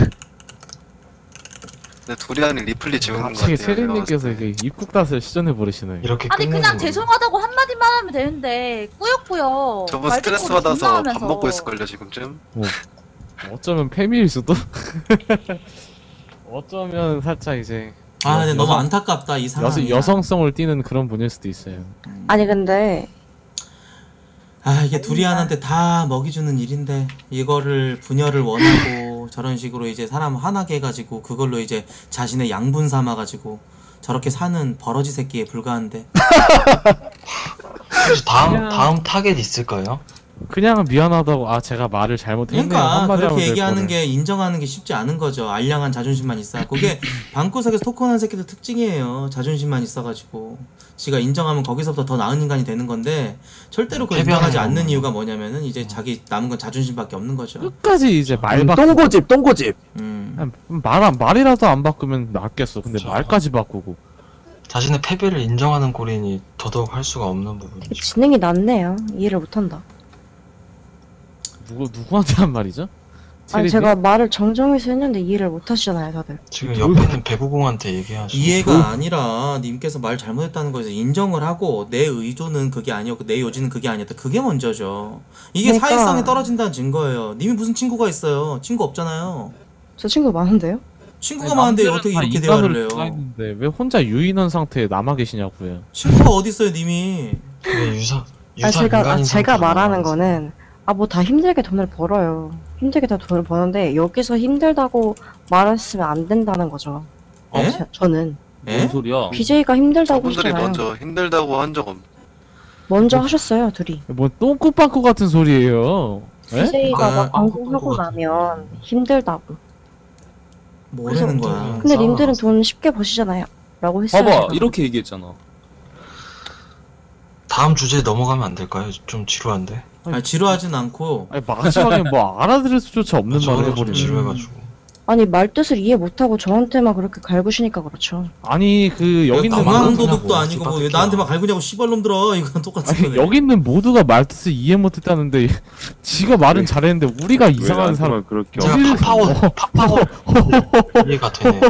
네, 두리안이 리플리 지우는 것 갑자기 같아요. 세린님께서 이게 입국 탓을 시전해 버리시네. 이렇게 아니 끝내는 그냥 거예요. 죄송하다고 한마디만 하면 되는데 꾸역꾸역. 저분 말투 스트레스 존나 받아서 밥 하면서. 먹고 있을걸요 지금쯤. 뭐, 어쩌면 패밀일 수도. 어쩌면 살짝 이제 아 근데 너무 여성- 안타깝다 이 상황이. 여성, 여성성을 띠는 그런 분일 수도 있어요. 아니 근데 아 이게 두리안한테 다 먹이 주는 일인데 이거를 분열을 원하고 저런 식으로 이제 사람 화나게 해가지고 그걸로 이제 자신의 양분 삼아가지고 저렇게 사는 버러지 새끼에 불과한데. 혹시 다음 그냥- 다음 타겟 있을까요? 그냥 미안하다고 아 제가 말을 잘못했네요 그러니까 한마디 하면 그렇게 될 얘기하는 거를. 게 인정하는 게 쉽지 않은 거죠. 알량한 자존심만 있어야. 그게 방구석에서 토크하는 새끼들 특징이에요. 자존심만 있어가지고 지가 인정하면 거기서부터 더 나은 인간이 되는 건데 절대로 그걸 패배하는 인정하지 않는 거구나. 이유가 뭐냐면은 이제 자기 남은 건 자존심밖에 없는 거죠. 끝까지 이제 말 음, 바꾸 똥고집, 똥고집. 음. 말 말이라도 안 바꾸면 낫겠어. 근데 그쵸. 말까지 바꾸고. 자신의 패배를 인정하는 꼴이니 더더욱 할 수가 없는 부분이죠. 지능이 낮네요. 이해를 못한다. 누구 누구한테 한 말이죠? 아니 세린님? 제가 말을 정정해서 했는데 이해를 못하시잖아요 다들. 지금 옆에 있는 배구공한테 얘기하죠. 이해가 아니라 님께서 말 잘못했다는 거에서 인정을 하고 내 의도는 그게 아니었고 내 요지는 그게 아니었다. 그게 먼저죠. 이게 그러니까. 사회성이 떨어진다는 증거예요. 님이 무슨 친구가 있어요. 친구 없잖아요. 저 친구 많은데요? 친구가 많은데 어떻게 다 이렇게 인간으로 대화를 해요. 들어있는데 왜 혼자 유인원 상태에 남아 계시냐고요. 친구가 어디 있어요 님이. 그게 유사 유사 아 제가 아, 인간인 제가 상태로 말하는 나와서. 거는 아 뭐 다 힘들게 돈을 벌어요. 힘들게 다 돈을 버는데 여기서 힘들다고 말했으면 안 된다는 거죠. 에? 저, 저는 에? 뭔 소리야? 비제이가 힘들다고 저분들이 했잖아요. 먼저 힘들다고 한 적 없. 먼저 하셨어요 둘이. 뭐 똥꾸빵꾸 같은 소리예요. 에? 비제이가 아, 막 방송하고 아, 나면 힘들다고. 뭐라는 거야. 음, 근데 싸워. 님들은 돈 쉽게 버시잖아요. 라고 했어요. 봐봐 제가. 이렇게 얘기했잖아. 다음 주제에 넘어가면 안 될까요? 좀 지루한데. 아니, 지루하진 않고 아니 마지막에 뭐 알아들을 수조차 없는 말을 저는 좀 해버리네. 지루해가지고. 아니 말뜻을 이해 못하고 저한테만 그렇게 갈구시니까 그렇죠. 아니 그 여기 있는 나만 모두, 강도둑도 그러냐고, 아니고 뭐 왜 뒷바퀴야. 나한테 막 갈구냐고 씨발놈들아. 이건 똑같은 아니 거네. 여기 있는 모두가 말뜻을 이해 못했다는데 지가 말은 잘했는데 우리가 이상한 사람. 그렇게 제가 실- 파파고 파파고 이해가 되네.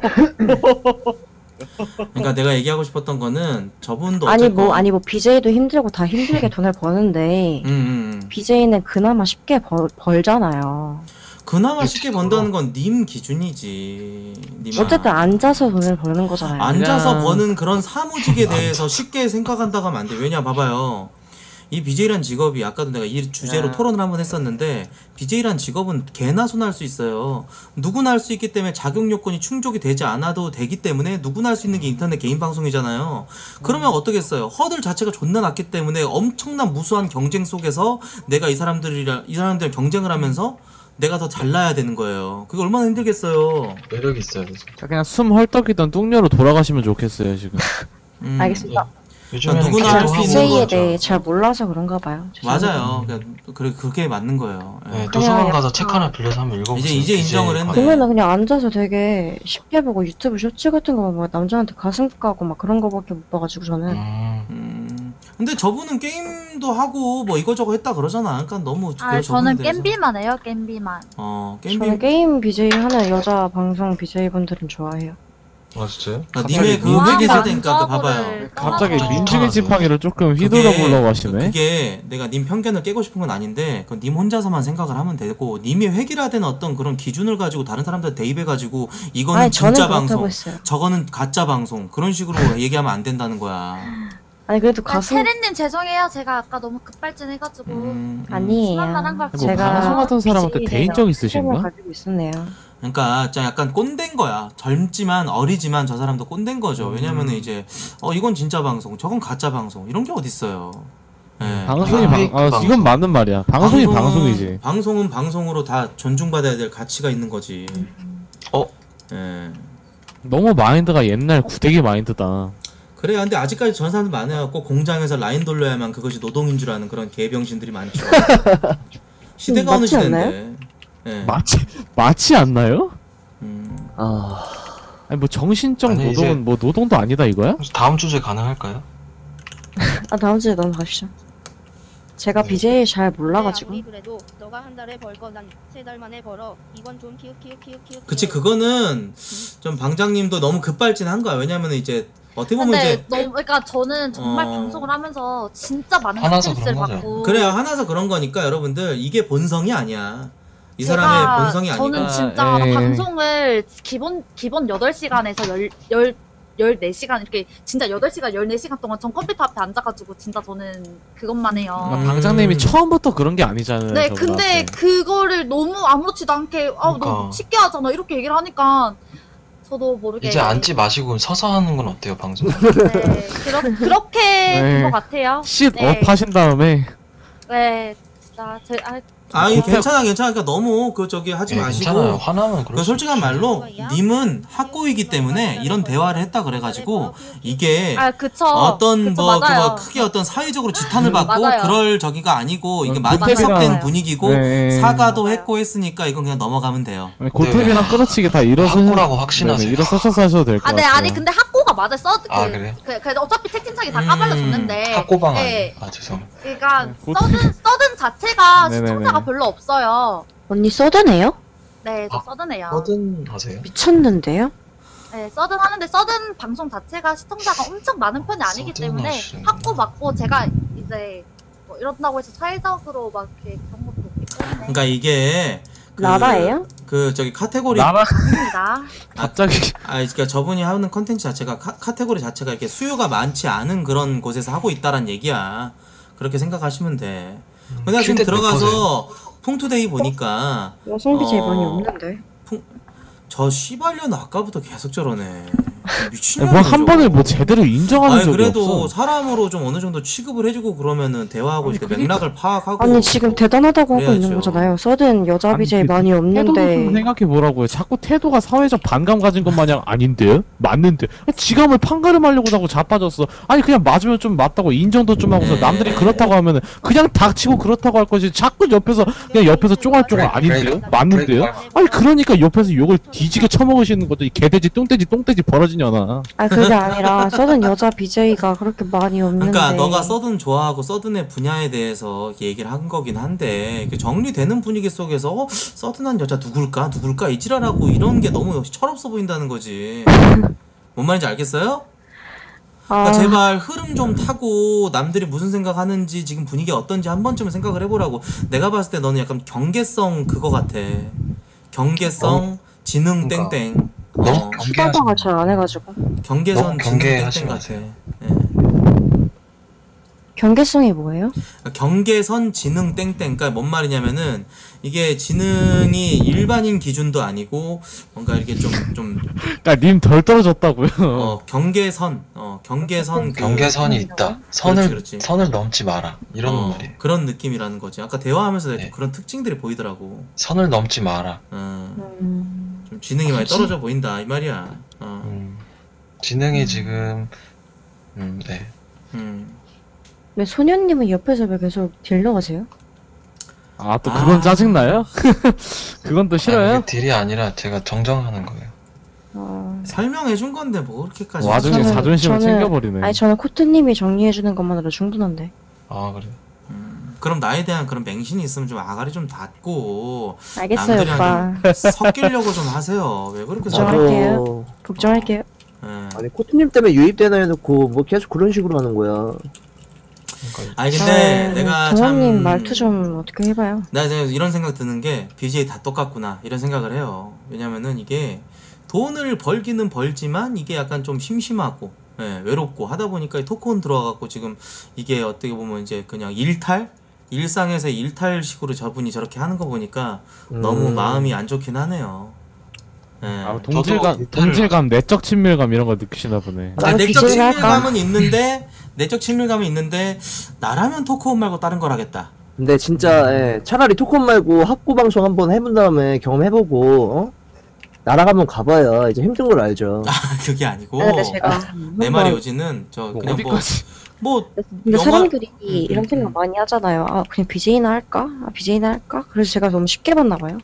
그러니까 내가 얘기하고 싶었던 거는 저분도 아니 어쨌건 뭐 아니 뭐 비제이도 힘들고 다 힘들게 돈을 버는데 음, 음. 비제이는 그나마 쉽게 벌, 벌잖아요. 그나마 쉽게 번다는 건 님 기준이지. 님아. 어쨌든 앉아서 돈을 버는 거잖아요. 앉아서 그냥- 버는 그런 사무직에 대해서 쉽게 생각한다고 하면 안 돼. 왜냐 봐봐요. 이 비제이란 직업이 아까도 내가 이 주제로 네. 토론을 한번 했었는데 비제이란 직업은 개나 소나 할 수 있어요. 누구나 할 수 있기 때문에 자격 요건이 충족이 되지 않아도 되기 때문에 누구나 할 수 있는 게 인터넷 개인 방송이잖아요. 그러면 어떻겠어요? 허들 자체가 존나 낮기 때문에 엄청난 무수한 경쟁 속에서 내가 이 사람들이랑 이 사람들 경쟁을 하면서 내가 더 잘나야 되는 거예요. 그게 얼마나 힘들겠어요. 매력이 있어야 돼. 자, 그냥 숨 헐떡이던 뚱녀로 돌아가시면 좋겠어요 지금. 음, 알겠습니다. 요즘에는 누구나 제가 할 수 있는 비제이에 거죠. 대해 잘 몰라서 그런가 봐요. 죄송합니다. 맞아요. 그러니까 그래 그렇게 맞는 거예요. 예. 네, 도서관 그냥 가서 책 하나 빌려서 한번 읽어보세요. 이제- 이제 인정을 했네. 그러면은 그냥 앉아서 되게 쉽게 보고 유튜브 쇼츠 같은 거 보면 남자한테 가슴 까고 막 그런 거밖에 못 봐가지고 저는 음, 음, 근데 저분은 게임도 하고 뭐 이거저거 했다 그러잖아. 그러니까 너무 아 그 저는 저분에 대해서- 겜비만 해요 겜비만. 어 저는 게임 게임 비제이 하는 여자 방송 비제이 분들은 좋아해요. 아 진짜요? 아, 님의 그 민중의 회기가 집- 되니까 그 봐봐요. 갑자기 아, 민중의 좋다. 지팡이를 조금 휘둘러 그게- 보려고 하시네. 그게 내가 님 편견을 깨고 싶은 건 아닌데 그건 님 혼자서만 생각을 하면 되고 님이 획일화된 어떤 그런 기준을 가지고 다른 사람들 대입해가지고 이거는 아니 저는 진짜 그렇다고 방송 했어요. 저거는 가짜 방송 그런 식으로 얘기하면 안 된다는 거야. 아니 그래도 아, 가수 체리님 죄송해요. 제가 아까 너무 급발진해가지고 음, 아니에요. 심한 말 한 걸 뭐 제가 방송하던 사람한테 비즈니스에서 대인적 있으신가? 책임을 가지고 있었네요. 그러니까 진짜 약간 꼰대인 거야. 젊지만 어리지만 저 사람도 꼰대인 거죠. 왜냐면은 이제 어 이건 진짜 방송, 저건 가짜 방송 이런 게 어딨어요. 예. 방송이 아, 방, 아, 방송. 이건 맞는 말이야. 방송이 방송은- 방송이지. 방송은 방송으로 다 존중받아야 될 가치가 있는 거지. 어? 예. 너무 마인드가 옛날 구대기 마인드다. 그래요. 근데 아직까지 전 사람들 많아갖고 공장에서 라인 돌려야만 그것이 노동인 줄 아는 그런 개병신들이 많죠. 시대가 음, 어느 맞지 시대인데. 예. 맞지 맞지 않나요? 음. 아, 아니 뭐 정신적 아니, 노동은 이제- 뭐 노동도 아니다 이거야? 다음 주제 가능할까요? 아 다음 주에 넘어가시죠. 제가 비제이 잘 몰라가지고. 아무리 그래도 너가 한 달에 벌 거 난 세 달 만에 벌어. 이건 좀 키읔 키읔 키읔 키읔. 그치, 그거는 좀 방장님도 너무 급발진한 거야. 왜냐면은 이제 어떻게 보면 근데 이제 너무 그러니까 저는 정말 어. 방송을 하면서 진짜 많은 화나서 스트레스를 그런 받고 그래요. 하나서 그런 거니까 여러분들 이게 본성이 아니야. 이 제가 사람의 본성이 저는 아니라. 진짜 예. 방송을 기본 기본 여덟 시간에서 열, 열, 열네 시간 이렇게 진짜 여덟 시간 열네 시간 동안 전 컴퓨터 앞에 앉아가지고 진짜 저는 그것만 해요. 음. 그러니까 방장님이 처음부터 그런 게 아니잖아요. 네, 저분한테. 근데 그거를 너무 아무렇지도 않게 아, 그러니까. 너무 쉽게 하잖아 이렇게 얘기를 하니까 저도 모르게 이제 앉지 마시고 서서 하는 건 어때요, 방송? 네, 그러, 그렇게 된 네. 것 같아요. 쉿 네. 업 하신 다음에 네, 진짜 제 아, 아, 이 어. 괜찮아, 괜찮아. 그러니까 너무 그 저기 하지 네, 마시고. 괜찮아요. 화나면 그럴 그 수 솔직한 말로 님은 학고이기 때문에 이런 대화를 했다 그래가지고 이게 아, 그쵸. 어떤 그쵸, 뭐 맞아요. 그거 크게 어떤 사회적으로 지탄을 받고 맞아요. 그럴 저기가 아니고 이게 음, 많이 고택이랑- 해석된 분위기고 네. 사과도 했고 했으니까 이건 그냥 넘어가면 돼요. 아니, 고택이랑 끌어치기 다 일어서 학고라고 확신하세요. 네네, 일어서셔서 하셔도 될 것 아, 네, 같아요. 아니 근데 학고가 맞아 써. 그, 아, 그래요? 그, 그 어차피 채팅창이 다 까발려졌는데. 학고방 네, 아니에요. 아, 죄송. 그러니까 곧- 써든 써든 자체가 네네네. 시청자가 별로 없어요. 언니 써드네요? 네, 저 아, 써든해요. 서든 하세요? 미쳤는데요? 네, 써든 하는데 써든 방송 자체가 시청자가 엄청 많은 편이 아니기 써든 때문에 하시는 학고 맞고 제가 이제 뭐 이런다고 해서 사회적으로 막 이렇게 그런 것도 없기 때문에. 그러니까 이게 그, 나라예요? 그 저기 카테고리 나라 입니다. 갑자기 아, 그러니까 저분이 하는 컨텐츠 자체가 카, 카테고리 자체가 이렇게 수요가 많지 않은 그런 곳에서 하고 있다란 얘기야. 그렇게 생각하시면 돼. 근데 지금 킬대 들어가서 풍투데이 보니까 여성 비제이 어, 많이 없는데. 저 씨발년 아까부터 계속 저러네. 미친년이네. 뭐 한 번을 뭐 제대로 인정하는 아니 적이 그래도 없어. 사람으로 좀 어느 정도 취급을 해주고 그러면은 대화하고 있을 때 맥락을 파악하고. 아니 지금 대단하다고 하고 있는 그래야죠. 거잖아요. 써든 여자 비제이 많이 태도도 좀 없는데. 생각해 보라고요. 자꾸 태도가 사회적 반감 가진 것 마냥 아닌데요? 맞는데 지감을 판가름하려고 자꾸 자빠졌어. 아니 그냥 맞으면 좀 맞다고 인정도 좀 하고서 네. 남들이 그렇다고 하면은 그냥 닥치고 그렇다고 할 거지. 자꾸 옆에서 그냥 옆에서 쫑알쫑알 아닌데요? 맞는데요? 아니 그러니까 옆에서 욕을 뒤지게 처먹으시는 거죠. 이 개돼지 똥돼지 똥돼지 벌어지냐나. 아 그게 아니라 써든 여자 비제이가 그렇게 많이 없는데. 그러니까 너가 서든 좋아하고 서든의 분야에 대해서 이렇게 얘기를 한 거긴 한데 이렇게 정리되는 분위기 속에서 어? 서든한 여자 누굴까 누굴까 이지랄하고 이런 게 너무 철없어 보인다는 거지. 뭔 말인지 알겠어요? 그러니까 아, 제발 흐름 좀 타고 남들이 무슨 생각하는지 지금 분위기가 어떤지 한 번쯤은 생각을 해보라고. 내가 봤을 때 너는 약간 경계성 그거 같아. 경계성 지능 그러니까. 땡땡. 너무 어, 수다방을 잘 안 해가지고. 경계선 너무 지능 경계하지 땡땡 같아. 마세요. 경계성이 뭐예요? 경계선 지능 땡땡. 그러니까 뭔 말이냐면은 이게 지능이 일반인 기준도 아니고 뭔가 이렇게 좀 좀 그러니까 님 덜 떨어졌다고요. 어, 경계선 어 경계선 그, 경계선이 있다. 선을 그렇지. 선을 넘지 마라. 이런 어, 말이에요. 그런 느낌이라는 거지. 아까 대화하면서 네. 그런 특징들이 보이더라고. 선을 넘지 마라. 어, 음, 좀 지능이 많이 그치? 떨어져 보인다 이 말이야. 어. 음, 지능이 지금 음, 네. 음. 왜 소년님은 옆에서 왜 계속 딜러 가세요? 아 또 그건 아. 짜증나요? 그건 또 아, 싫어요? 그게 딜이 아니라 제가 정정하는 거예요. 어... 설명해 준 건데 뭐 그렇게까지. 와중에 저는- 자존심을 저는- 챙겨버리네. 아니 저는 코트님이 정리해주는 것만으로 충분한데. 아 그래. 음, 그럼 나에 대한 그런 맹신이 있으면 좀 아가리 좀 닫고 알겠어요 남들이랑 오빠. 좀 섞이려고 좀 하세요. 왜 그렇게 걱정할- 섞여? 걱정할게요. 걱정할게요. 예. 아니 코트님 때문에 유입되나 해놓고 뭐 계속 그런 식으로 하는 거야. 아니 근데 아, 내가 동원님 참 말투 좀 어떻게 해봐요. 나 이제 이런 생각 드는 게 비제이 다 똑같구나 이런 생각을 해요. 왜냐면은 이게 돈을 벌기는 벌지만 이게 약간 좀 심심하고 예, 외롭고 하다 보니까 이 토크온 들어와갖고 지금 이게 어떻게 보면 이제 그냥 일탈? 일상에서 일탈식으로 저분이 저렇게 하는 거 보니까 너무 음. 마음이 안 좋긴 하네요. 예. 아, 동질감, 동질감, 내적 친밀감 이런 거 느끼시나 보네. 아, 내적 친밀감은 있는데 내적 친밀감은 있는데 나라면 토크온 말고 다른 걸 하겠다. 근데 진짜 예, 차라리 토큰 말고 학구 방송 한번 해본 다음에 경험해보고 어? 나라 한번 가봐야 이제 힘든 걸 알죠. 아 그게 아니고 네, 근데 제가 내 말이 한번- 요지는 저 그냥 어디까지? 뭐 뭐 근데 영화- 사람들이 음, 이런 생각 많이 하잖아요. 아 그냥 비제이나 할까? 아 비제이나 할까? 그래서 제가 너무 쉽게 봤나 봐요.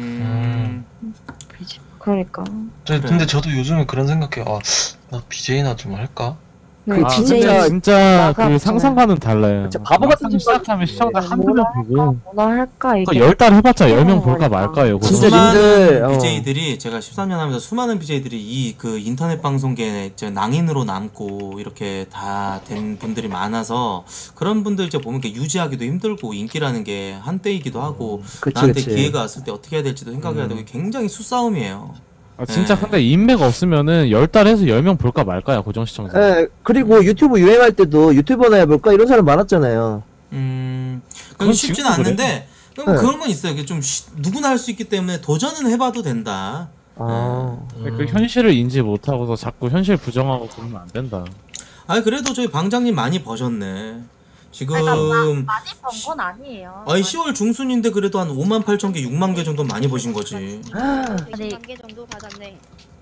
음, 비제 그러니까. 저, 근데 저도 요즘에 그런 생각해요. 아, 나 비제이나 좀 할까? 네, 아, 비제이 진짜, 진짜 나가 그 상상과는 달라요. 진짜 바보 같은 막상 짓 하지. 시작하면 시청자 네, 한두 명 보고 뭐나 할까 이게. 그 열 달 해봤자 열 명 어, 볼까 그러니까. 말까요. 그거. 진짜 수많은 님들, 어. 비제이들이 제가 십삼 년 하면서 수많은 비제이들이 이 그 인터넷 방송계에 이제 낭인으로 남고 이렇게 다 된 분들이 많아서 그런 분들 이제 보면 이렇게 유지하기도 힘들고 인기라는 게 한때이기도 하고 그치, 나한테 그치. 기회가 왔을 때 어떻게 해야 될지도 생각해야 되고 굉장히 수싸움이에요. 아, 진짜 네. 근데 인맥 없으면은 열 달 해서 열 명 볼까 말까야 고정 시청자. 예, 그리고 유튜브 유행할 때도 유튜버나 해볼까 이런 사람 많았잖아요. 음, 그건 그건 쉽진 지금도 그래. 않는데 그럼 네. 그런 건 있어요. 이게 좀 쉬- 누구나 할 수 있기 때문에 도전은 해봐도 된다. 아, 근데 그 현실을 인지 못하고서 자꾸 현실 부정하고 그러면 안 된다. 아 그래도 저희 방장님 많이 버셨네. 지금 그러니까 마- 많이 번 건 아니에요. 아니 시월 중순인데 그래도 한 오만 팔천 개, 육만 개 정도 많이 버신 거지. 백십만 개 정도 받았네.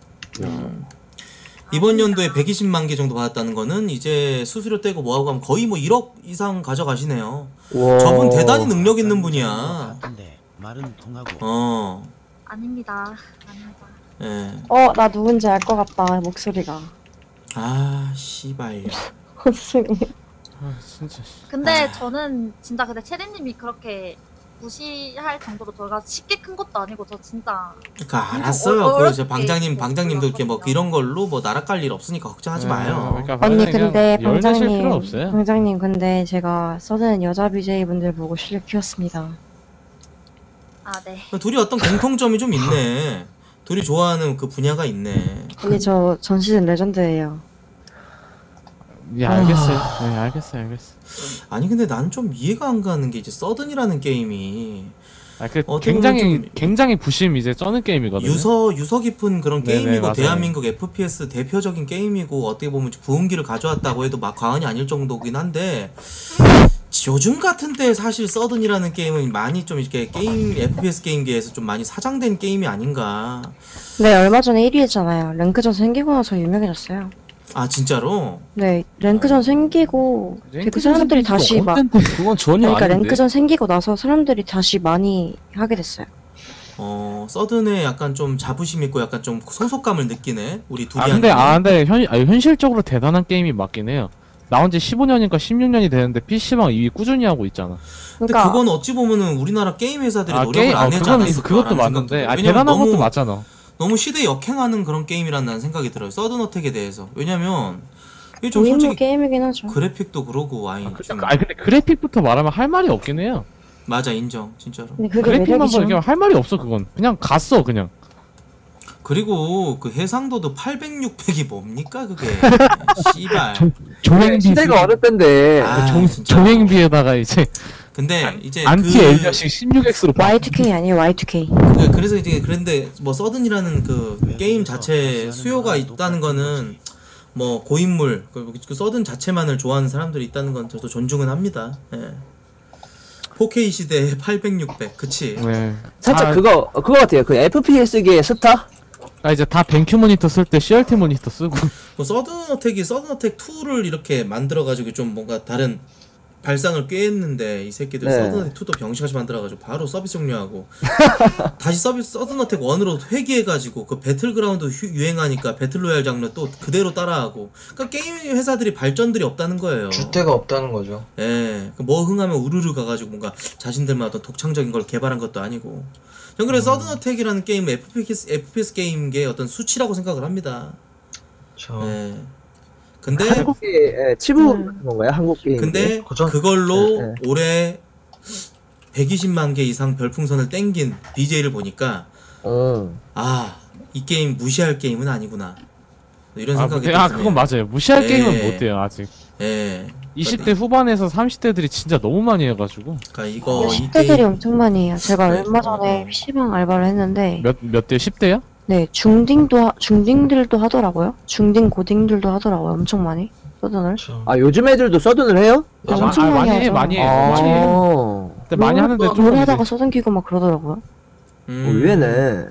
음. 이번 연도에 백이십만 개 정도 받았다는 거는 이제 수수료 떼고 뭐하고 하면 거의 뭐 일억 이상 가져가시네요. 와. 저분 대단히 능력 있는 분이야. 말은 통하고. 어, 아닙니다. 아닙니다. 예. 어 나 누군지 알 것 같다 목소리가. 아, 씨발. 무슨 아 진짜. 근데 저는 진짜 근데 체리님이 그렇게 무시할 정도로 저희가 쉽게 큰 것도 아니고 저 진짜 그러니까 알았어요. 어, 그 이제 어렵게 방장님, 방장님도 이렇게 뭐 올라왔거든요. 이런 걸로 뭐 나락갈 일 없으니까 걱정하지 마요. 그러니까 언니 그냥 근데 열 내실 필요 방장님 없어요. 방장님 근데 제가 써는 여자 비제이 분들 보고 실력 키웠습니다. 아 네. 둘이 어떤 공통점이 좀 있네. 둘이 좋아하는 그 분야가 있네. 언니 저 전 시즌 레전드예요. 예 알겠어요. 네 알겠어요 알겠어. 아니 근데 난 좀 이해가 안 가는 게 이제 서든이라는 게임이 아그 어떻게 굉장히 보면 좀 굉장히 부심 이제 쩌는 게임이거든요. 유서 유서 깊은 그런 네네, 게임이고 맞아요. 대한민국 에프피에스 대표적인 게임이고 어떻게 보면 부흥기를 가져왔다고 해도 막 과언이 아닐 정도긴 한데 요즘 같은 때 사실 서든이라는 게임은 많이 좀 이렇게 게임 에프피에스 게임계에서 좀 많이 사장된 게임이 아닌가. 네 얼마 전에 일 위 했잖아요. 랭크전 생기고 나서 유명해졌어요. 아 진짜로? 네 랭크전 생기고 되게 랭크전 사람들이 생긴 다시 지가 막 언젠데 그건 전혀 그러니까 아닌데. 랭크전 생기고 나서 사람들이 다시 많이 하게 됐어요. 어 서든에 약간 좀 자부심 있고 약간 좀 소속감을 느끼네 우리 둘이. 아 근데 아 근데 현 아니, 현실적으로 대단한 게임이 맞긴 해요. 나온 지 십오 년인가 십육 년이 되는데 피씨방 이 위 꾸준히 하고 있잖아. 근데 그러니까 그건 어찌 보면은 우리나라 게임 회사들이 아, 노력을 게임, 안 아, 했지 그건 않았을까? 그것도 맞는데, 아, 대단한 것도 맞잖아. 너무 시대 역행하는 그런 게임이라는 나는 생각이 들어요. 서든어택에 대해서. 왜냐면 이게 좀 고인물 솔직히 게임이긴 하죠. 그래픽도 그러고 아니 좀 아 근데 그래픽부터 말하면 할 말이 없긴 해요. 맞아 인정 진짜로. 근데 그게 그래픽만 매력이죠. 보면 할 말이 없어 그건. 그냥 갔어 그냥. 그리고 그 해상도도 팔백, 육백이 뭡니까 그게. 씨발. 조행비 시대가 어느 때인데. 아, 종, 진짜. 조행비에다가 이제 근데 이제 안티 그 엘리아식 십육 엑스로 와이 투 케이 아니에요 와이 투 케이. 그- 그래서 이제 그런데 뭐 서든이라는 그 게임 자체 수요가 있다는 거는 뭐 고인물 그, 그 서든 자체만을 좋아하는 사람들이 있다는 건 저도 존중은 합니다. 예. 포케이 시대에 팔백, 육백 그치. 네. 살짝 다- 그거 그거 같아요. 그 에프피에스계의 스타? 아 이제 다 뱅큐 모니터 쓸 때 씨알티 모니터 쓰고. 뭐 서든어택이 서든어택 투를 이렇게 만들어가지고 좀 뭔가 다른 발상을 꾀했는데 이 새끼들 네. 서든어택 투도 병신같이 만들어가지고 바로 서비스 종료하고 다시 서비스 서든어택 원으로 회귀해가지고 그 배틀그라운드 휴- 유행하니까 배틀로얄 장르 또 그대로 따라하고 그러니까 게임 회사들이 발전들이 없다는 거예요. 줏대가 없다는 거죠. 예, 그뭐 흥하면 우르르 가가지고 뭔가 자신들만 어떤 독창적인 걸 개발한 것도 아니고. 전 그래서 서든어택이라는 게임은 에프피에스, 에프피에스 게임계의 어떤 수치라고 생각을 합니다. 저 예. 근데 한국 게 예, 치부 같은 건가요? 한국 게임. 근데 그죠? 그걸로 네, 네. 올해 백이십만 개 이상 별풍선을 땡긴 비제이를 보니까 어. 아, 이 게임 무시할 게임은 아니구나. 이런 아, 생각이 아 드네요. 그건 맞아요. 무시할 예. 게임은 못해요 아직. 예. 이십 대 후반에서 삼십 대들이 진짜 너무 많이 해가지고. 그러니까 이거 이 십 대들이 게임 엄청 많이 해요. 제가 네. 얼마 전에 피시방 알바를 했는데 몇 몇 대 십 대야? 네 중딩도 하- 중딩들도 하더라고요. 중딩 고딩들도 하더라고요. 엄청 많이 서든을. 아 요즘 애들도 서든을 해요? 아, 엄청 아, 많이, 많이 해, 하죠. 많이 해. 아, 많이 해. 어, 근데 많이 하는데 롤 조금 하다가 이제 서든 키고 막 그러더라고요. 음, 의외네.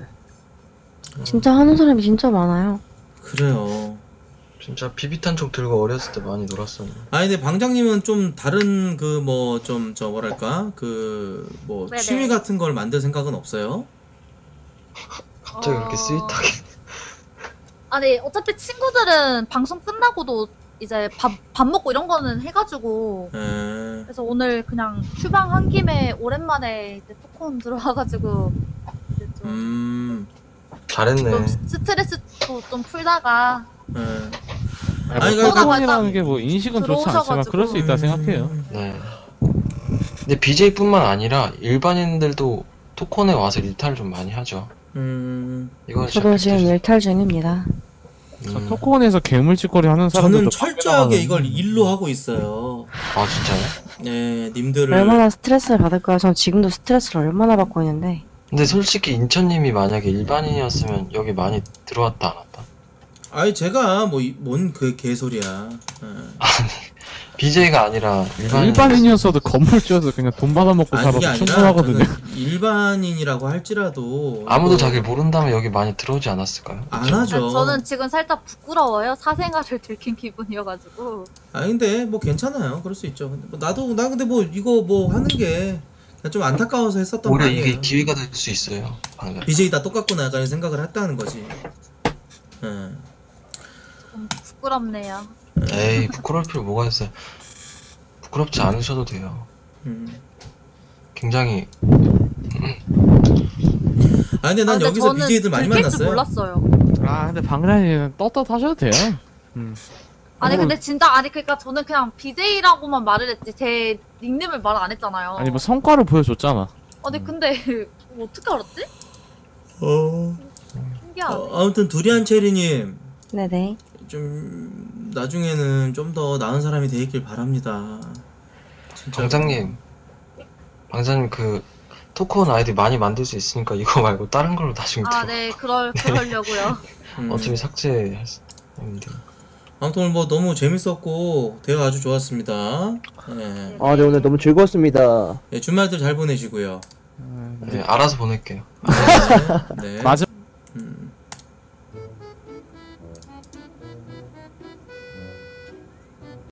진짜 하는 사람이 진짜 많아요. 그래요. 진짜 비비탄 총 들고 어렸을 때 많이 놀았었는데. 아니 근데 방장님은 좀 다른 그 뭐 좀 저 뭐랄까 그 뭐 네네. 취미 같은 걸 만들 생각은 없어요? 갑자기 그렇게 스윗하게. 아니 어차피 친구들은 방송 끝나고도 이제 밥, 밥 먹고 이런 거는 해가지고 에... 그래서 오늘 그냥 휴방 한 김에 오랜만에 이제 토크온 들어와가지고 이제 좀, 음... 잘했네. 좀 스트레스도 좀 풀다가 에... 아니, 아니, 뭐 그러니까 토크온이라는 게 뭐 인식은 좋지 않지만 들어오셔가지고. 그럴 수 있다 생각해요. 네. 근데 비제이뿐만 아니라 일반인들도 토콘에 와서 일탈을 좀 많이 하죠. 음... 이건 진짜 저도 지금 팩트죠. 일탈 중입니다. 저 토크온에서 괴물짓거리 하는 사람들도 저는 철저하게 이걸 일로 하고 있어요. 아 진짜요? 네, 님들을 얼마나 스트레스를 받을까요? 전 지금도 스트레스를 얼마나 받고 있는데. 근데 솔직히 인천님이 만약에 일반인이었으면 여기 많이 들어왔다 안 왔다? 아니 제가 뭐 뭔 그 개소리야. 예. 비제이가 아니라 일반인. 일반인이었어도 건물 지어서 그냥 돈 받아먹고 아니 그게 살아도 아니라 충분하거든요. 저는 일반인이라고 할지라도 아무도 이거 자기를 모른다면 여기 많이 들어오지 않았을까요? 안 하죠. 저는 지금 살짝 부끄러워요. 사생활을 들킨 기분이어가지고. 아 근데 뭐 괜찮아요. 그럴 수 있죠. 근데 뭐 나도 나 근데 뭐 이거 뭐 하는 게 그냥 좀 안타까워서 했었던 오히려 말이에요. 이게 기회가 될 수 있어요. 방금. 비제이 다 똑같구나 약간 생각을 했다는 거지. 예. 좀 부끄럽네요. 에이 부끄러울 필요 뭐가 있어요. 부끄럽지 않으셔도 돼요. 음. 굉장히 아 근데 난 아, 근데 여기서 저는 비제이들 많이 들킬 줄 만났어요. 몰랐어요. 아 근데 방장님은 떳떳하셔도 돼요. 음. 아니 어, 근데 진짜 아니 그러니까 저는 그냥 비제이라고만 말을 했지 제 닉네임을 말 안 했잖아요. 아니 뭐 성과를 보여줬잖아. 아니 근데 뭐 어떻게 알았지? 어. 신기하네. 어, 아무튼 두리안 체리님 네네. 좀 나중에는 좀 더 나은 사람이 되길 바랍니다. 진짜. 방장님 방장님 그 토크온 아이디 많이 만들 수 있으니까 이거 말고 다른 걸로 나중에 아, 들어. 네, 그럴 그러려고요. 음. 어차피 삭제하면 돼요. 아무튼 오늘 뭐 너무 재밌었고 대화 아주 좋았습니다. 예. 아, 네, 오늘 너무 즐거웠습니다. 예, 주말들 잘 보내시고요. 네, 알아서 보낼게요. 네. 마지막